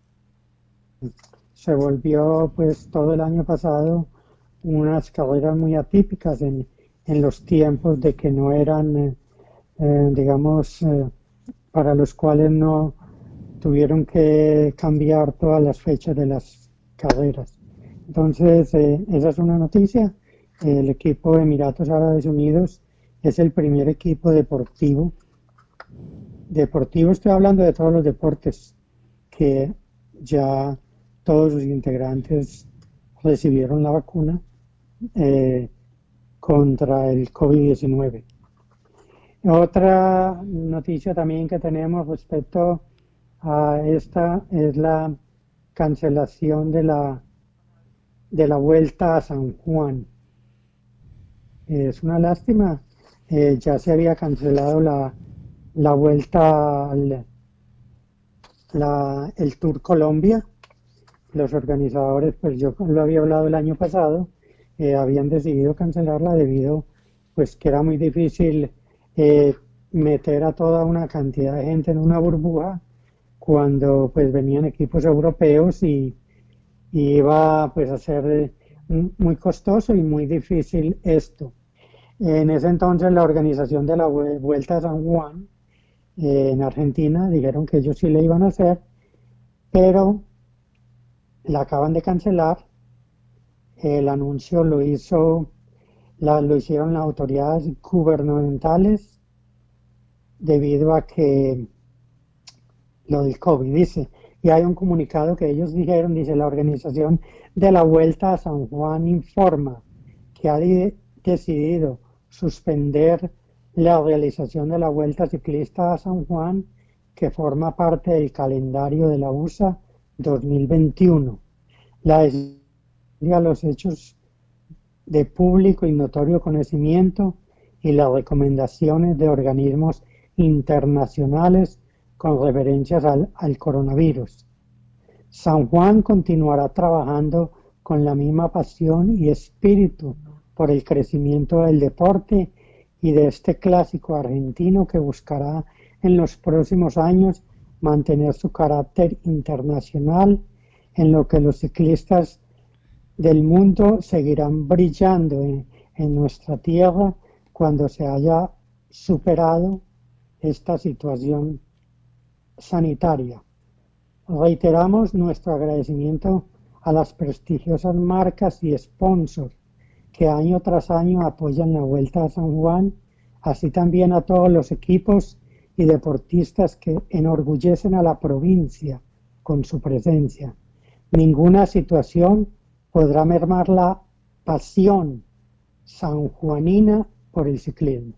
se volvió pues todo el año pasado unas carreras muy atípicas en en los tiempos de que no eran, digamos, para los cuales no tuvieron que cambiar todas las fechas de las carreras. Entonces, esa es una noticia. El equipo de Emiratos Árabes Unidos es el primer equipo deportivo. Deportivo, estoy hablando de todos los deportes, que ya todos sus integrantes recibieron la vacuna contra el COVID-19. Otra noticia también que tenemos respecto a esta es la cancelación de la Vuelta a San Juan. Es una lástima, ya se había cancelado la Vuelta el Tour Colombia. Los organizadores, pues yo lo había hablado el año pasado, habían decidido cancelarla debido pues que era muy difícil meter a toda una cantidad de gente en una burbuja cuando pues venían equipos europeos y iba pues a ser muy costoso y muy difícil esto. En ese entonces la organización de la Vuelta a San Juan en Argentina dijeron que ellos sí le iban a hacer, pero la acaban de cancelar. El anuncio lo hicieron las autoridades gubernamentales debido a que lo del COVID, dice, y hay un comunicado que ellos dijeron, dice, la organización de la Vuelta a San Juan informa que ha decidido suspender la realización de la Vuelta Ciclista a San Juan, que forma parte del calendario de la USA 2021. La decisión a los hechos de público y notorio conocimiento y las recomendaciones de organismos internacionales con referencias al coronavirus. San Juan continuará trabajando con la misma pasión y espíritu por el crecimiento del deporte y de este clásico argentino que buscará en los próximos años mantener su carácter internacional, en lo que los ciclistas del mundo seguirán brillando en nuestra tierra cuando se haya superado esta situación sanitaria. Reiteramos nuestro agradecimiento a las prestigiosas marcas y sponsors que año tras año apoyan la Vuelta a San Juan, así también a todos los equipos y deportistas que enorgullecen a la provincia con su presencia. Ninguna situación podrá mermar la pasión sanjuanina por el ciclismo.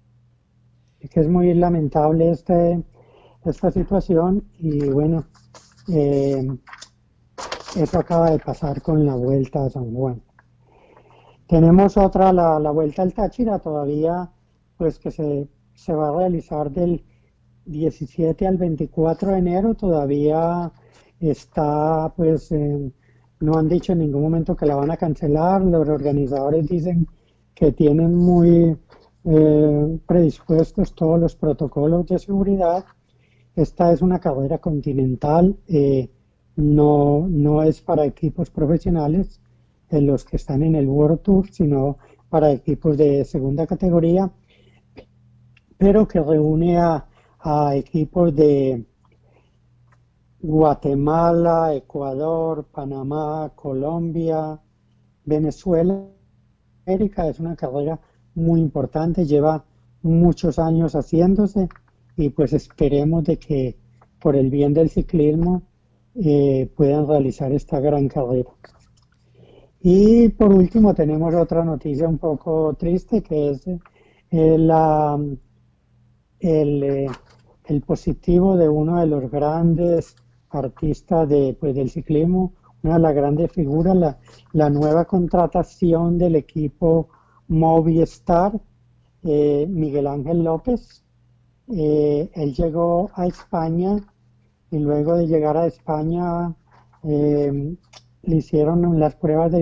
Es que es muy lamentable esta situación y bueno, eso acaba de pasar con la Vuelta a San Juan. Tenemos otra, la Vuelta al Táchira, todavía pues que se va a realizar del 17 al 24 de enero, todavía está pues, no han dicho en ningún momento que la van a cancelar, los organizadores dicen que tienen muy predispuestos todos los protocolos de seguridad. Esta es una carrera continental, no es para equipos profesionales, los que están en el World Tour, sino para equipos de segunda categoría, pero que reúne a equipos de Guatemala, Ecuador, Panamá, Colombia, Venezuela. América es una carrera muy importante, lleva muchos años haciéndose y pues esperemos de que por el bien del ciclismo puedan realizar esta gran carrera. Y por último tenemos otra noticia un poco triste, que es el positivo de uno de los grandes artistas del ciclismo, una de las grandes figuras, la nueva contratación del equipo Movistar, Miguel Ángel López. Él llegó a España y luego de llegar a España le hicieron las pruebas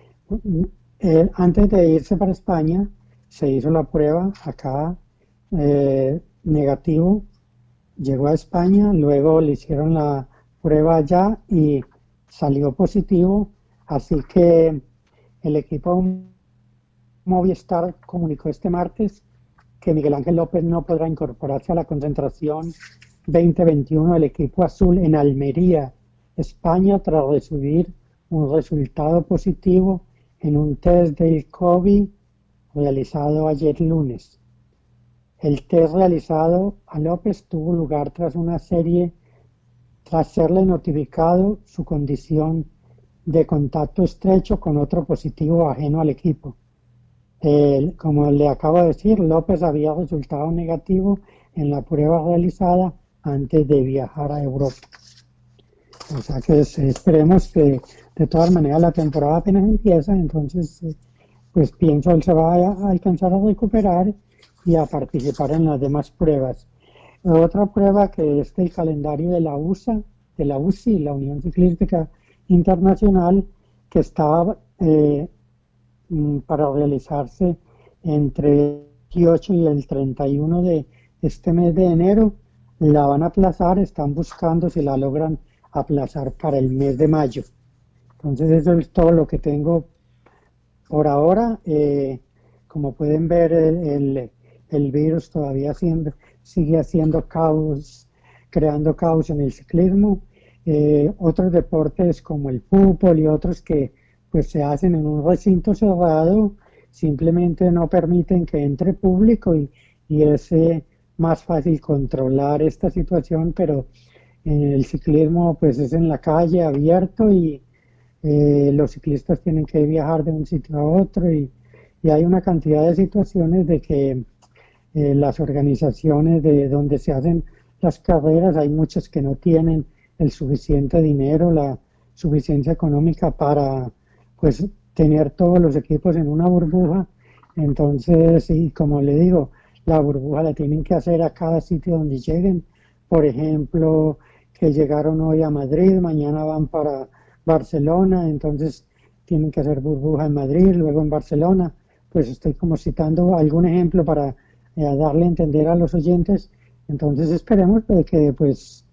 antes de irse para España, se hizo la prueba acá, negativo, llegó a España, luego le hicieron la prueba allá y salió positivo, así que el equipo Movistar comunicó este martes que Miguel Ángel López no podrá incorporarse a la concentración 2021 del equipo azul en Almería, España, tras recibir un resultado positivo en un test del COVID realizado ayer lunes. El test realizado a López tuvo lugar tras serle notificado su condición de contacto estrecho con otro positivo ajeno al equipo. Como le acabo de decir, López había resultado negativo en la prueba realizada antes de viajar a Europa. O sea que esperemos que de todas maneras la temporada apenas empieza, entonces pues pienso él se va a alcanzar a recuperar y a participar en las demás pruebas. Otra prueba que es del calendario de la UCI, la Unión Ciclística Internacional, que estaba para realizarse entre el 28 y el 31 de este mes de enero, la van a aplazar, están buscando si la logran aplazar para el mes de mayo. Entonces eso es todo lo que tengo por ahora. Como pueden ver, el virus todavía sigue haciendo caos, creando caos en el ciclismo. Otros deportes como el fútbol y otros que pues se hacen en un recinto cerrado, simplemente no permiten que entre público y es más fácil controlar esta situación, pero el ciclismo pues es en la calle abierto y los ciclistas tienen que viajar de un sitio a otro y hay una cantidad de situaciones de que las organizaciones de donde se hacen las carreras, hay muchas que no tienen el suficiente dinero, la suficiencia económica para pues tener todos los equipos en una burbuja. Entonces, y como le digo, la burbuja la tienen que hacer a cada sitio donde lleguen. Por ejemplo, que llegaron hoy a Madrid, mañana van para Barcelona, entonces tienen que hacer burbuja en Madrid, luego en Barcelona. Pues estoy como citando algún ejemplo para darle a entender a los oyentes. Entonces esperemos que pues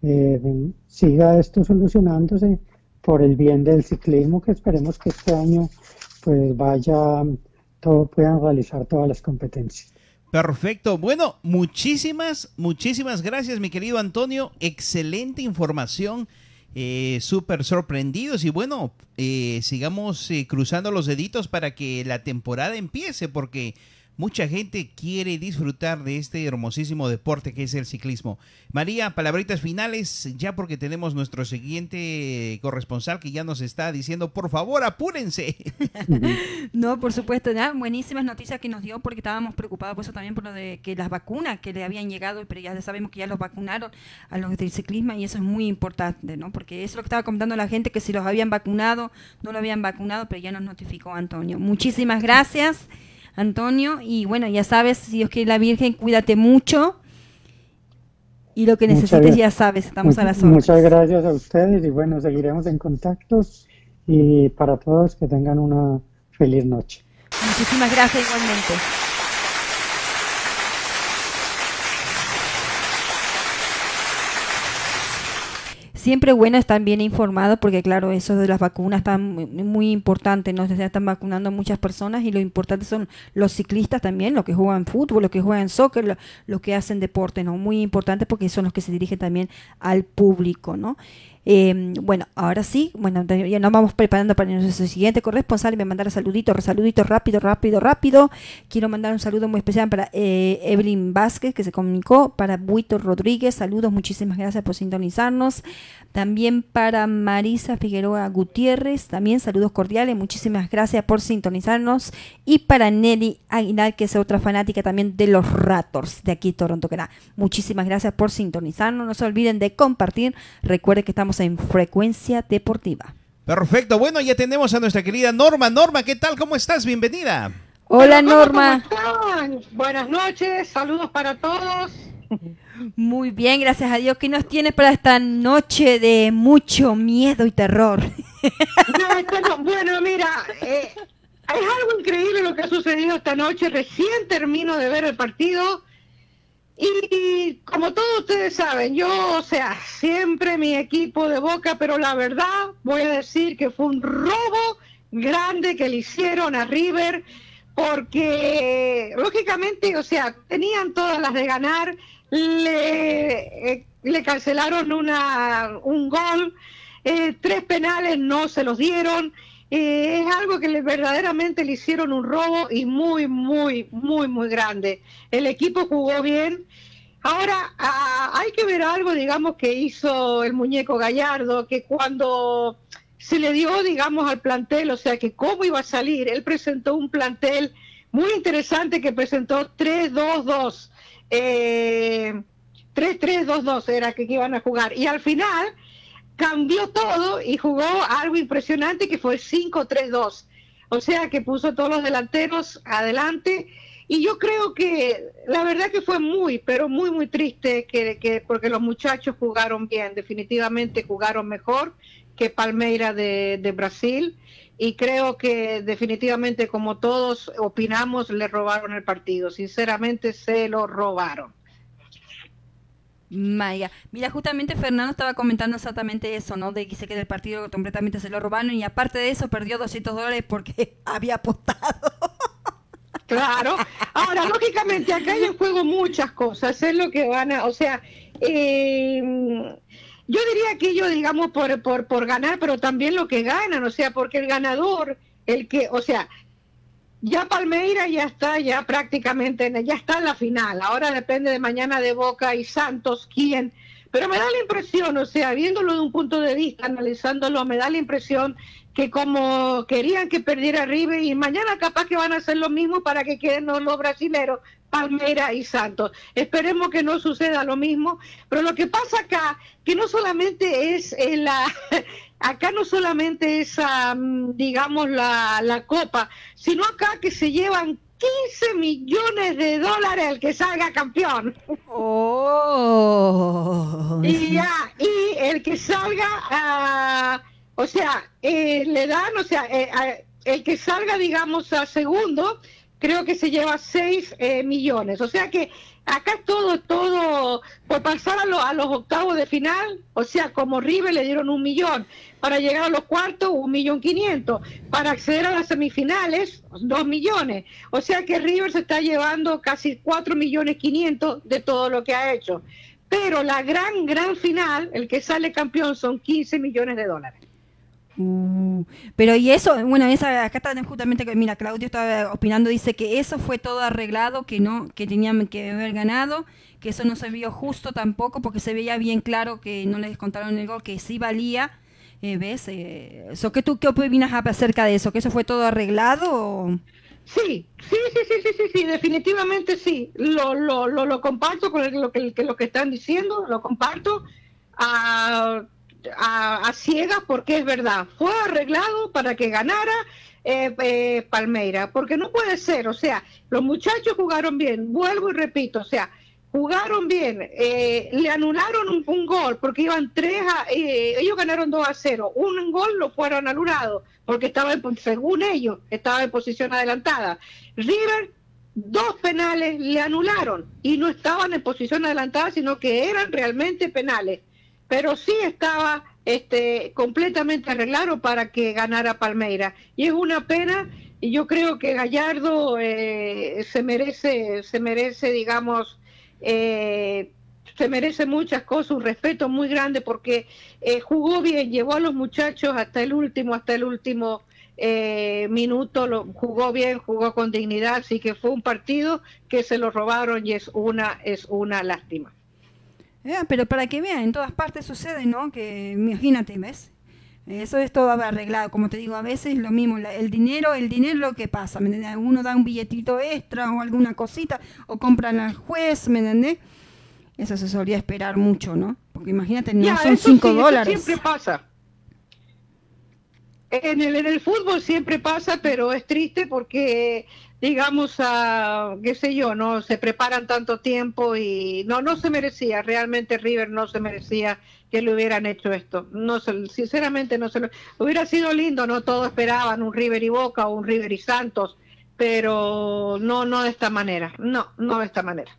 siga esto solucionándose por el bien del ciclismo, que esperemos que este año pues puedan realizar todas las competencias. Perfecto. Bueno, muchísimas gracias, mi querido Antonio. Excelente información. Súper sorprendidos y bueno, sigamos cruzando los deditos para que la temporada empiece, porque mucha gente quiere disfrutar de este hermosísimo deporte que es el ciclismo. María, palabritas finales, ya porque tenemos nuestro siguiente corresponsal que ya nos está diciendo, por favor, apúrense. No, por supuesto, ya, buenísimas noticias que nos dio, porque estábamos preocupados por eso también, por lo de que las vacunas que le habían llegado, pero ya sabemos que ya los vacunaron a los del ciclismo y eso es muy importante, ¿no? Porque eso es lo que estaba comentando la gente, que si los habían vacunado, no lo habían vacunado, pero ya nos notificó Antonio. Muchísimas gracias, Antonio, y bueno, ya sabes, si Dios quiere la Virgen, cuídate mucho y lo que necesites ya sabes, estamos a las órdenes. Muchas gracias a ustedes y bueno, seguiremos en contacto y para todos que tengan una feliz noche. Muchísimas gracias igualmente. Siempre bueno estar bien informado, porque claro, eso de las vacunas está muy importante, ¿no? Ya están vacunando a muchas personas y lo importante son los ciclistas también, los que juegan fútbol, los que juegan soccer, los que hacen deporte, ¿no? Muy importante porque son los que se dirigen también al público, ¿no? Bueno, ahora sí, bueno, ya nos vamos preparando para nuestro siguiente corresponsal y me mandará saluditos rápido. Quiero mandar un saludo muy especial para Evelyn Vázquez, que se comunicó, para Buito Rodríguez, saludos, muchísimas gracias por sintonizarnos. También para Marisa Figueroa Gutiérrez, también saludos cordiales, muchísimas gracias por sintonizarnos. Y para Nelly Aguilar, que es otra fanática también de los Raptors de aquí, Toronto, Canadá. Muchísimas gracias por sintonizarnos. No se olviden de compartir. Recuerde que estamos en Frecuencia Deportiva. Perfecto, bueno, ya tenemos a nuestra querida Norma. Norma, ¿qué tal? ¿Cómo estás? Bienvenida. Hola, Norma. ¿Cómo están? Buenas noches, saludos para todos. Muy bien, gracias a Dios. ¿Qué nos tiene para esta noche de mucho miedo y terror? Bueno, mira, es algo increíble lo que ha sucedido esta noche. Recién termino de ver el partido y como todos ustedes saben, yo, o sea, siempre mi equipo de Boca, pero la verdad voy a decir que fue un robo grande que le hicieron a River, porque lógicamente, o sea, tenían todas las de ganar, le cancelaron un gol, 3 penales no se los dieron, es algo que verdaderamente le hicieron un robo y muy, muy, muy, muy grande. El equipo jugó bien. Ahora, hay que ver algo, digamos, que hizo el muñeco Gallardo, que cuando se le dio, digamos, al plantel, o sea, que cómo iba a salir, él presentó un plantel muy interesante que presentó 3-2-2, 3-3-2-2 era que iban a jugar, y al final cambió todo y jugó algo impresionante que fue 5-3-2, o sea, que puso todos los delanteros adelante. Y yo creo que la verdad que fue muy, pero muy, muy triste porque los muchachos jugaron bien, definitivamente jugaron mejor que Palmeiras de Brasil, y creo que definitivamente, como todos opinamos, le robaron el partido, sinceramente se lo robaron. Maya, mira, justamente Fernando estaba comentando exactamente eso, ¿no? De que se queda el partido completamente, se lo robaron, y aparte de eso perdió $200 porque había apostado. Claro. Ahora, lógicamente, acá hay en juego muchas cosas, es lo que van a, o sea, yo diría que ellos, digamos, por ganar, pero también lo que ganan, o sea, porque el ganador, o sea, ya Palmeiras ya está, ya prácticamente, ya está en la final, ahora depende de mañana de Boca y Santos, quién, pero me da la impresión, o sea, viéndolo de un punto de vista, analizándolo, me da la impresión que como querían que perdiera River, y mañana capaz que van a hacer lo mismo para que queden los brasileros, Palmeiras y Santos. Esperemos que no suceda lo mismo, pero lo que pasa acá, que no solamente es acá no solamente es, digamos, la Copa, sino acá que se llevan $15 millones el que salga campeón. Oh. Y el que salga o sea, le dan, o sea, el que salga, digamos, a segundo, creo que se lleva 6 millones. O sea que acá es todo, por pasar a los octavos de final, o sea, como River le dieron 1 millón, para llegar a los cuartos 1.500.000, para acceder a las semifinales 2 millones. O sea que River se está llevando casi 4.500.000 de todo lo que ha hecho. Pero la gran final, el que sale campeón, son $15 millones. Pero y eso, bueno, acá está justamente, mira, Claudio estaba opinando, dice que eso fue todo arreglado, que no, que tenían que haber ganado, que eso no se vio justo tampoco, porque se veía bien claro que no les descontaron el gol, que sí valía, ¿ves? ¿Tú qué opinas acerca de eso? ¿Que eso fue todo arreglado? ¿O? Sí, definitivamente sí, lo comparto con lo que están diciendo, lo comparto a ciegas, porque es verdad, fue arreglado para que ganara Palmeiras, porque no puede ser, o sea, los muchachos jugaron bien, vuelvo y repito, o sea, jugaron bien, le anularon un gol porque iban 3 ellos ganaron 2-0, un gol lo fueron anulados porque estaba según ellos estaba en posición adelantada. River 2 penales le anularon y no estaban en posición adelantada, sino que eran realmente penales, pero sí estaba completamente arreglado para que ganara Palmeiras, y es una pena. Y yo creo que Gallardo se merece, digamos, se merece muchas cosas, un respeto muy grande, porque jugó bien, llevó a los muchachos hasta el último minuto, jugó bien, jugó con dignidad, así que fue un partido que se lo robaron y es una lástima. Pero para que vean, en todas partes sucede, ¿no? Que imagínate, ¿ves? Eso es todo arreglado, como te digo, a veces lo mismo, el dinero lo que pasa, ¿me entiendes? Uno da un billetito extra o alguna cosita, o compran al juez, ¿me entiendes? Eso se solía esperar mucho, ¿no? Porque imagínate, no son $5. Eso siempre pasa. En el fútbol siempre pasa, pero es triste porque, digamos, qué sé yo, no se preparan tanto tiempo y no se merecía, realmente River no se merecía que le hubieran hecho esto. Sinceramente no se lo hubiera sido lindo, no todos esperaban un River y Boca o un River y Santos, pero no de esta manera, no de esta manera.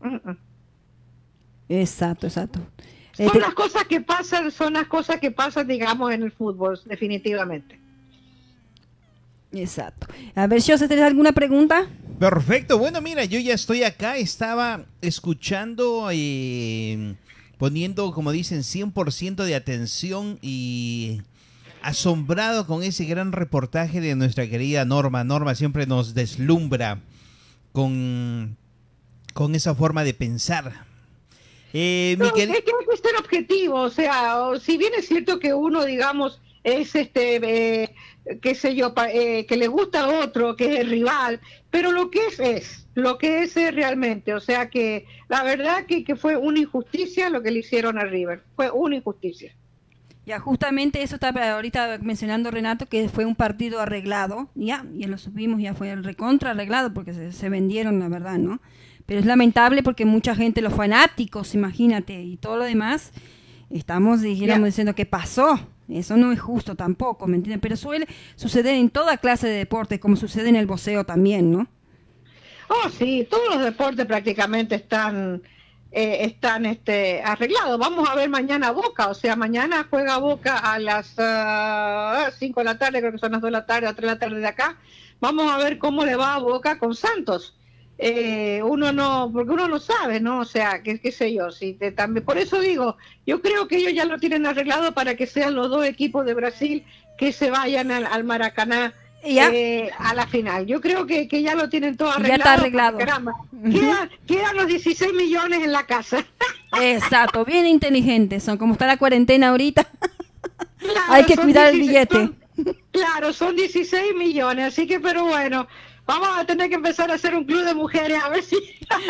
Exacto. Son las cosas que pasan, digamos, en el fútbol, definitivamente. Exacto. A ver, José, ¿tienes alguna pregunta? Perfecto, bueno, mira, yo ya estoy acá, estaba escuchando, poniendo, como dicen, 100% de atención y asombrado con ese gran reportaje de nuestra querida Norma. Norma siempre nos deslumbra con esa forma de pensar. Es que hay que ser objetivo, o sea, si bien es cierto que uno, digamos, es qué sé yo, que le gusta a otro, que es el rival, pero lo que es realmente, o sea que la verdad que fue una injusticia lo que le hicieron a River, fue una injusticia. Ya, justamente eso estaba ahorita mencionando Renato, que fue un partido arreglado, ya lo supimos, ya fue el recontra arreglado, porque se vendieron, la verdad, ¿no? Pero es lamentable porque mucha gente, los fanáticos, imagínate, y todo lo demás, estamos, diciendo que pasó. Eso no es justo tampoco, ¿me entiendes? Pero suele suceder en toda clase de deportes, como sucede en el boxeo también, ¿no? Oh, sí, todos los deportes prácticamente están arreglados. Vamos a ver mañana Boca, o sea, mañana juega Boca a las 5 de la tarde, creo que son las 2 de la tarde, a 3 de la tarde de acá. Vamos a ver cómo le va a Boca con Santos. Porque uno no sabe, ¿no? O sea, qué sé yo, también, por eso digo, yo creo que ellos ya lo tienen arreglado para que sean los dos equipos de Brasil que se vayan al Maracaná a la final. Yo creo que ya lo tienen todo arreglado. Ya está arreglado. Caramba, quedan los 16 millones en la casa. Exacto, bien inteligentes son, como está la cuarentena ahorita. Claro, hay que cuidar el billete. Son 16 millones, así que, pero bueno, vamos a tener que empezar a hacer un club de mujeres, a ver si...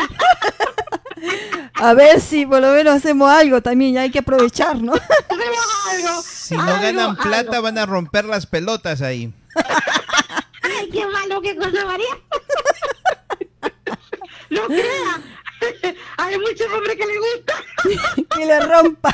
A ver si por lo menos hacemos algo también, ya hay que aprovechar, ¿no? Hacemos algo. Si no ganan plata, van a romper las pelotas ahí. Ay, qué malo, qué cosa, María. No crea. Hay muchos hombres que le gusta. Que le rompa.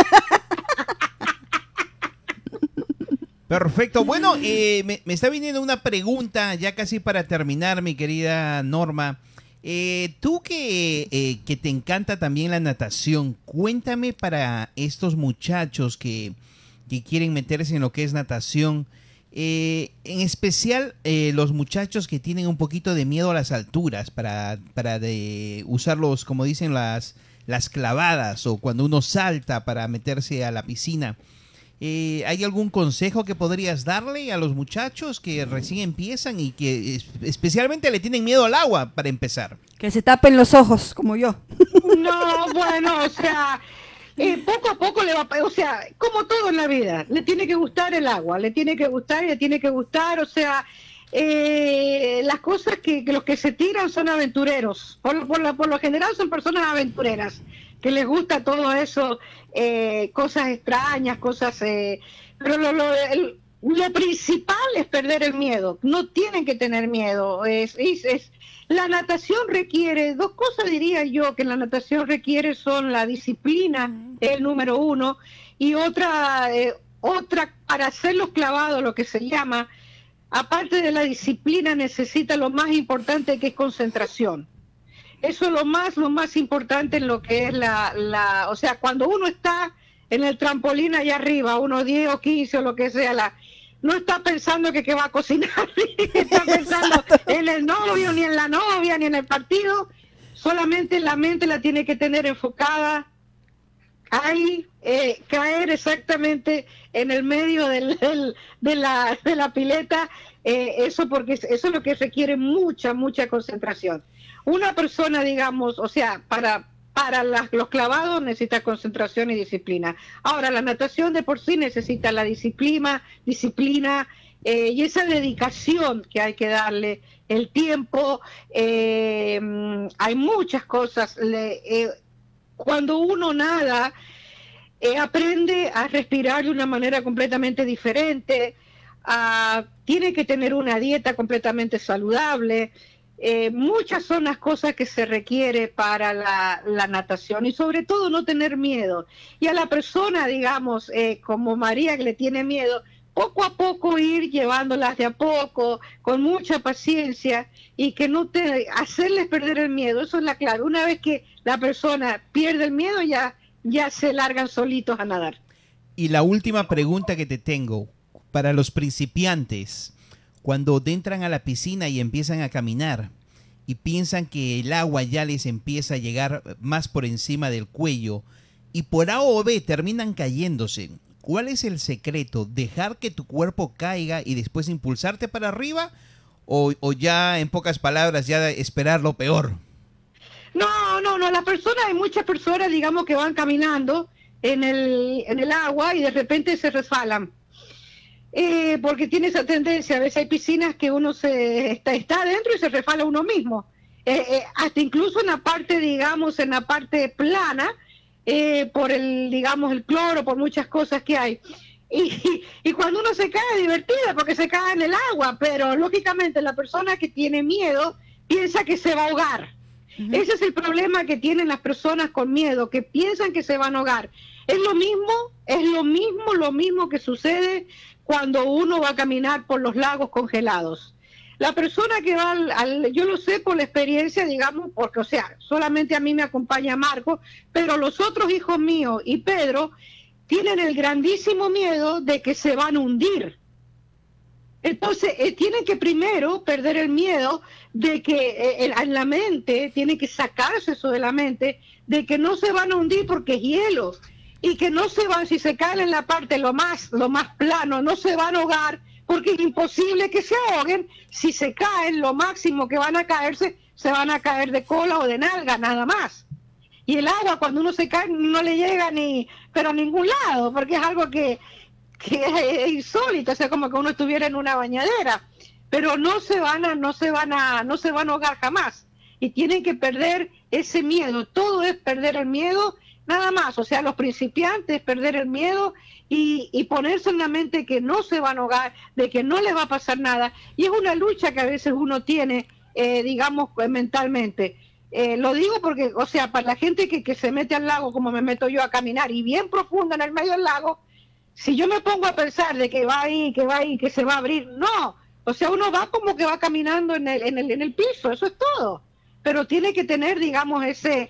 Perfecto. Bueno, me está viniendo una pregunta ya casi para terminar, mi querida Norma. Tú que te encanta también la natación, cuéntame para estos muchachos que quieren meterse en lo que es natación, en especial los muchachos que tienen un poquito de miedo a las alturas para usarlos, como dicen, las clavadas o cuando uno salta para meterse a la piscina. ¿Hay algún consejo que podrías darle a los muchachos que recién empiezan y que especialmente le tienen miedo al agua para empezar? Que se tapen los ojos, como yo. No, bueno, o sea, poco a poco le va, o sea, como todo en la vida, le tiene que gustar el agua, le tiene que gustar, o sea, las cosas que los que se tiran son aventureros, por lo general son personas aventureras, que les gusta todo eso, cosas extrañas, pero lo principal es perder el miedo, no tienen que tener miedo, la natación requiere, dos cosas diría yo que la natación requiere son la disciplina, el número uno, y otra para hacer los clavados, lo que se llama, aparte de la disciplina necesita lo más importante que es concentración. Eso es lo más importante en lo que es o sea, cuando uno está en el trampolín allá arriba, unos 10 o 15 o lo que sea, no está pensando que va a cocinar, ni está pensando en el novio, ni en la novia, ni en el partido, solamente la mente la tiene que tener enfocada ahí, caer exactamente en el medio de la pileta, porque eso es lo que requiere mucha concentración. Una persona, digamos, o sea, para los clavados necesita concentración y disciplina. Ahora, la natación de por sí necesita la disciplina y esa dedicación que hay que darle, el tiempo, hay muchas cosas. Cuando uno nada, aprende a respirar de una manera completamente diferente, tiene que tener una dieta completamente saludable. Muchas son las cosas que se requiere para la natación y sobre todo no tener miedo. Y a la persona, digamos, como María que le tiene miedo, poco a poco ir llevándolas de a poco, con mucha paciencia y que hacerles perder el miedo, eso es la clave. Una vez que la persona pierde el miedo ya se largan solitos a nadar. Y la última pregunta que te tengo, para los principiantes, cuando entran a la piscina y empiezan a caminar y piensan que el agua ya les empieza a llegar más por encima del cuello y por A o B terminan cayéndose. ¿Cuál es el secreto? ¿Dejar que tu cuerpo caiga y después impulsarte para arriba? ¿O ya, en pocas palabras, ya esperar lo peor? No, hay muchas personas, digamos, que van caminando en el agua y de repente se resbalan. Porque tiene esa tendencia, a veces hay piscinas que uno está adentro y se resbala uno mismo. Hasta incluso en la parte, digamos, en la parte plana, por el cloro, por muchas cosas que hay. Y cuando uno se cae, es divertida porque se cae en el agua, pero lógicamente la persona que tiene miedo piensa que se va a ahogar. Ese es el problema que tienen las personas con miedo, que piensan que se van a ahogar. Es lo mismo que sucede cuando uno va a caminar por los lagos congelados. La persona que va yo lo sé por la experiencia, digamos, porque, o sea, solamente a mí me acompaña Marco, pero los otros hijos míos y Pedro tienen el grandísimo miedo de que se van a hundir. Entonces, tienen que primero perder el miedo de que en la mente, tienen que sacarse eso de la mente, de que no se van a hundir porque es hielo, y que no se van, si se caen en la parte lo más plano, no se van a ahogar, porque es imposible que se ahoguen. Si se caen, lo máximo que van a caerse, se van a caer de cola o de nalga, nada más. Y el agua, cuando uno se cae, no le llega pero a ningún lado, porque es algo que es insólito, o sea, como que uno estuviera en una bañadera, pero no se van a ahogar jamás. Y tienen que perder ese miedo, todo es perder el miedo, nada más. O sea, los principiantes, perder el miedo y ponerse en la mente que no se van a ahogar, de que no les va a pasar nada. Y es una lucha que a veces uno tiene, digamos, mentalmente. Lo digo porque, o sea, para la gente que se mete al lago, como me meto yo a caminar, y bien profundo en el medio del lago, si yo me pongo a pensar de que va ahí, que se va a abrir, no. O sea, uno va como que va caminando en el piso, eso es todo. Pero tiene que tener, digamos,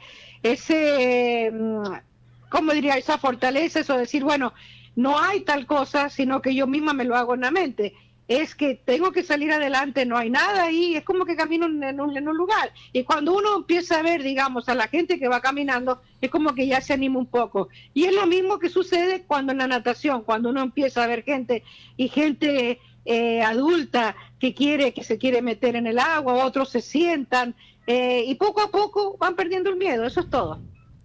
¿cómo diría? Esa fortaleza, eso de decir, bueno, no hay tal cosa, sino que yo misma me lo hago en la mente. Es que tengo que salir adelante, no hay nada ahí, es como que camino en un lugar. Y cuando uno empieza a ver, digamos, a la gente que va caminando, es como que ya se anima un poco. Y es lo mismo que sucede cuando en la natación, cuando uno empieza a ver gente adulta que se quiere meter en el agua, otros se sientan, y poco a poco van perdiendo el miedo, eso es todo.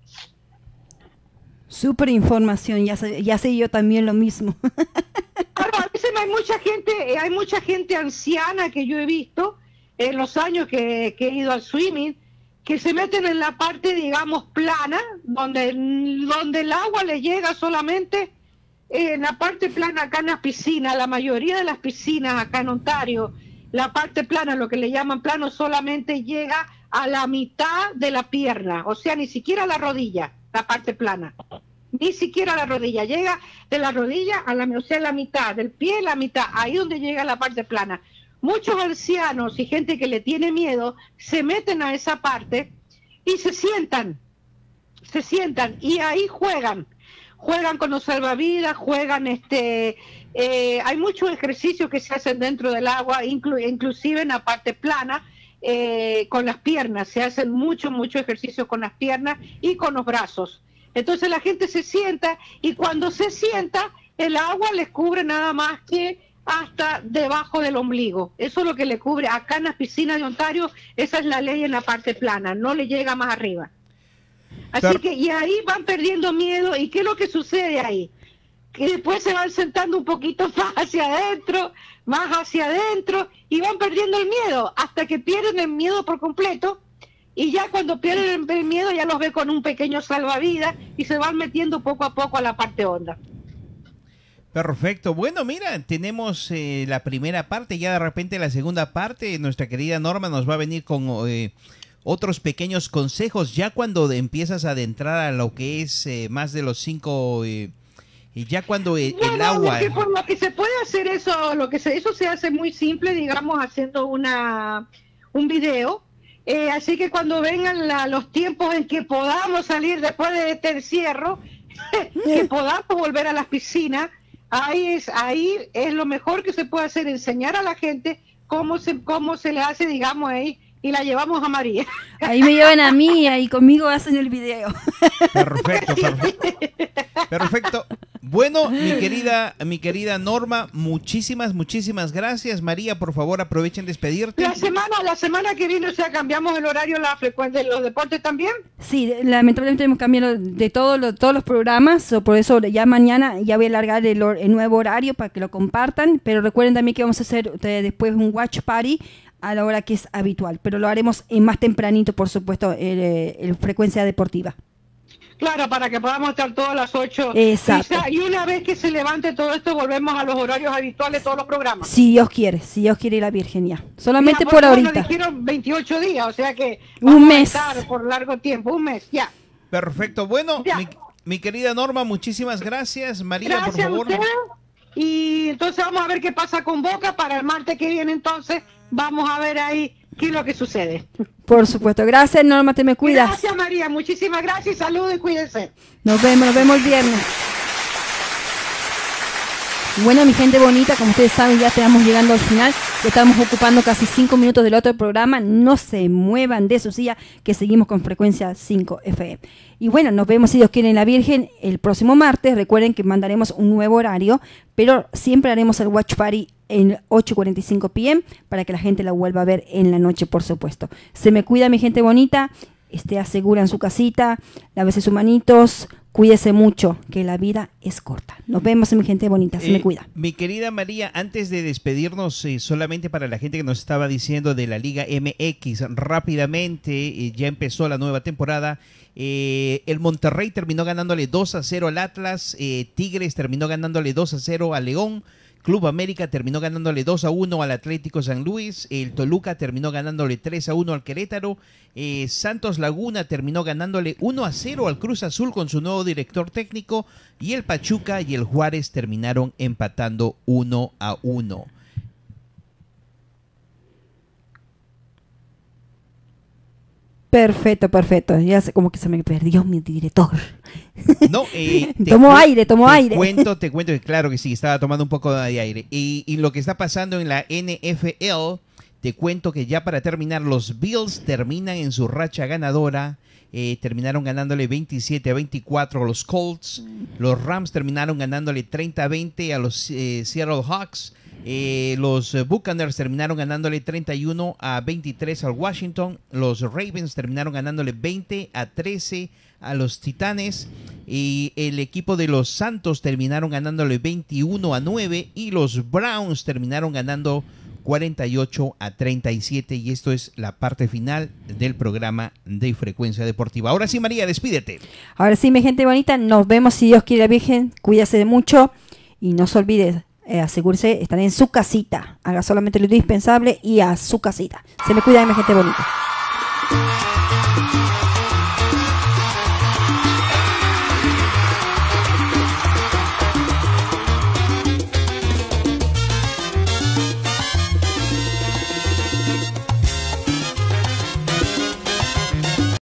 Súper información, ya sé yo también lo mismo. Claro, a veces hay mucha gente anciana que yo he visto en los años que he ido al swimming, que se meten en la parte, digamos, plana, donde el agua les llega solamente en la parte plana acá en las piscinas. La mayoría de las piscinas acá en Ontario, la parte plana, lo que le llaman plano, solamente llega a la mitad de la pierna, o sea, ni siquiera a la rodilla, la parte plana. Ni siquiera a la rodilla, llega de la rodilla a la mitad, del pie a la mitad, ahí donde llega la parte plana. Muchos ancianos y gente que le tiene miedo se meten a esa parte y se sientan y ahí juegan con los salvavidas, hay muchos ejercicios que se hacen dentro del agua, inclusive en la parte plana, con las piernas, se hacen mucho ejercicio con las piernas y con los brazos. Entonces la gente se sienta y cuando se sienta el agua les cubre nada más que hasta debajo del ombligo. Eso es lo que le cubre. Acá en las piscinas de Ontario, esa es la ley en la parte plana, no le llega más arriba. Así que, y ahí van perdiendo miedo. ¿Y qué es lo que sucede ahí? Que después se van sentando un poquito más hacia adentro y van perdiendo el miedo hasta que pierden el miedo por completo. Y ya cuando pierden el miedo ya los ve con un pequeño salvavidas y se van metiendo poco a poco a la parte honda. Perfecto. Bueno, mira, tenemos la primera parte, ya de repente la segunda parte. Nuestra querida Norma nos va a venir con otros pequeños consejos ya cuando empiezas a adentrar a lo que es más de los 5... y ya cuando el agua... Por lo que se puede hacer eso, eso se hace muy simple, digamos, haciendo un video. Así que cuando vengan los tiempos en que podamos salir después de este encierro, que podamos volver a las piscinas, ahí es lo mejor que se puede hacer, enseñar a la gente cómo se le hace, digamos, ahí, y la llevamos a María. Ahí me llevan a mí, ahí conmigo hacen el video. Perfecto, perfecto. Perfecto. Bueno, mi querida Norma, muchísimas gracias. María, por favor, aprovechen despedirte. La semana que viene, o sea, cambiamos el horario, la frecuencia de los deportes también. Sí, lamentablemente hemos cambiado de todos los programas, por eso ya mañana ya voy a alargar el nuevo horario para que lo compartan, pero recuerden también que vamos a hacer después un watch party a la hora que es habitual, pero lo haremos más tempranito, por supuesto, en frecuencia deportiva. Claro, para que podamos estar todas las 8. Exacto. Y una vez que se levante todo esto, volvemos a los horarios habituales de todos los programas. Si Dios quiere la Virgen ya. Solamente Mira, por ahorita. Nos dijeron 28 días, o sea que un mes. A estar por largo tiempo, un mes, ya. Perfecto. Bueno, mi querida Norma, muchísimas gracias. María, gracias, por favor. A usted. Y entonces vamos a ver qué pasa con Boca para el martes que viene, entonces vamos a ver ahí qué es lo que sucede. Por supuesto. Gracias, Norma, te me cuidas. Gracias, María. Muchísimas gracias. Saludos y cuídense. Nos vemos el viernes. Bueno, mi gente bonita, como ustedes saben, ya estamos llegando al final. Estamos ocupando casi 5 minutos del otro programa. No se muevan de su silla, que seguimos con frecuencia 5 FM. Y bueno, nos vemos, si Dios quiere, en la Virgen el próximo martes. Recuerden que mandaremos un nuevo horario, pero siempre haremos el Watch Party en 8:45 p.m. para que la gente la vuelva a ver en la noche, por supuesto. Se me cuida, mi gente bonita. Asegura en su casita, lávese sus manitos, cuídese mucho, que la vida es corta. Nos vemos, mi gente bonita, se me cuida. Mi querida María, antes de despedirnos, solamente para la gente que nos estaba diciendo de la Liga MX, rápidamente, ya empezó la nueva temporada. El Monterrey terminó ganándole 2-0 al Atlas, Tigres terminó ganándole 2-0 al León, Club América terminó ganándole 2-1 al Atlético San Luis, el Toluca terminó ganándole 3-1 al Querétaro, Santos Laguna terminó ganándole 1-0 al Cruz Azul con su nuevo director técnico, y el Pachuca y el Juárez terminaron empatando 1-1. Perfecto. Ya sé, como que se me perdió mi director. No, tomo aire. Te cuento que claro que sí, estaba tomando un poco de aire. Y lo que está pasando en la NFL, te cuento que ya para terminar, los Bills terminan en su racha ganadora. Terminaron ganándole 27-24 a los Colts. Los Rams terminaron ganándole 30-20 a los Seattle Hawks. Los Buccaneers terminaron ganándole 31-23 al Washington. Los Ravens terminaron ganándole 20-13 a los Titanes. Y el equipo de los Santos terminaron ganándole 21-9. Y los Browns terminaron ganando 48-37. Y esto es la parte final del programa de Frecuencia Deportiva. Ahora sí, María, despídete. Ahora sí, mi gente bonita, nos vemos, si Dios quiere, la Virgen. Cuídase de mucho y no se olvide, asegúrese estar en su casita. Haga solamente lo indispensable y a su casita. Se me cuida, mi gente bonita.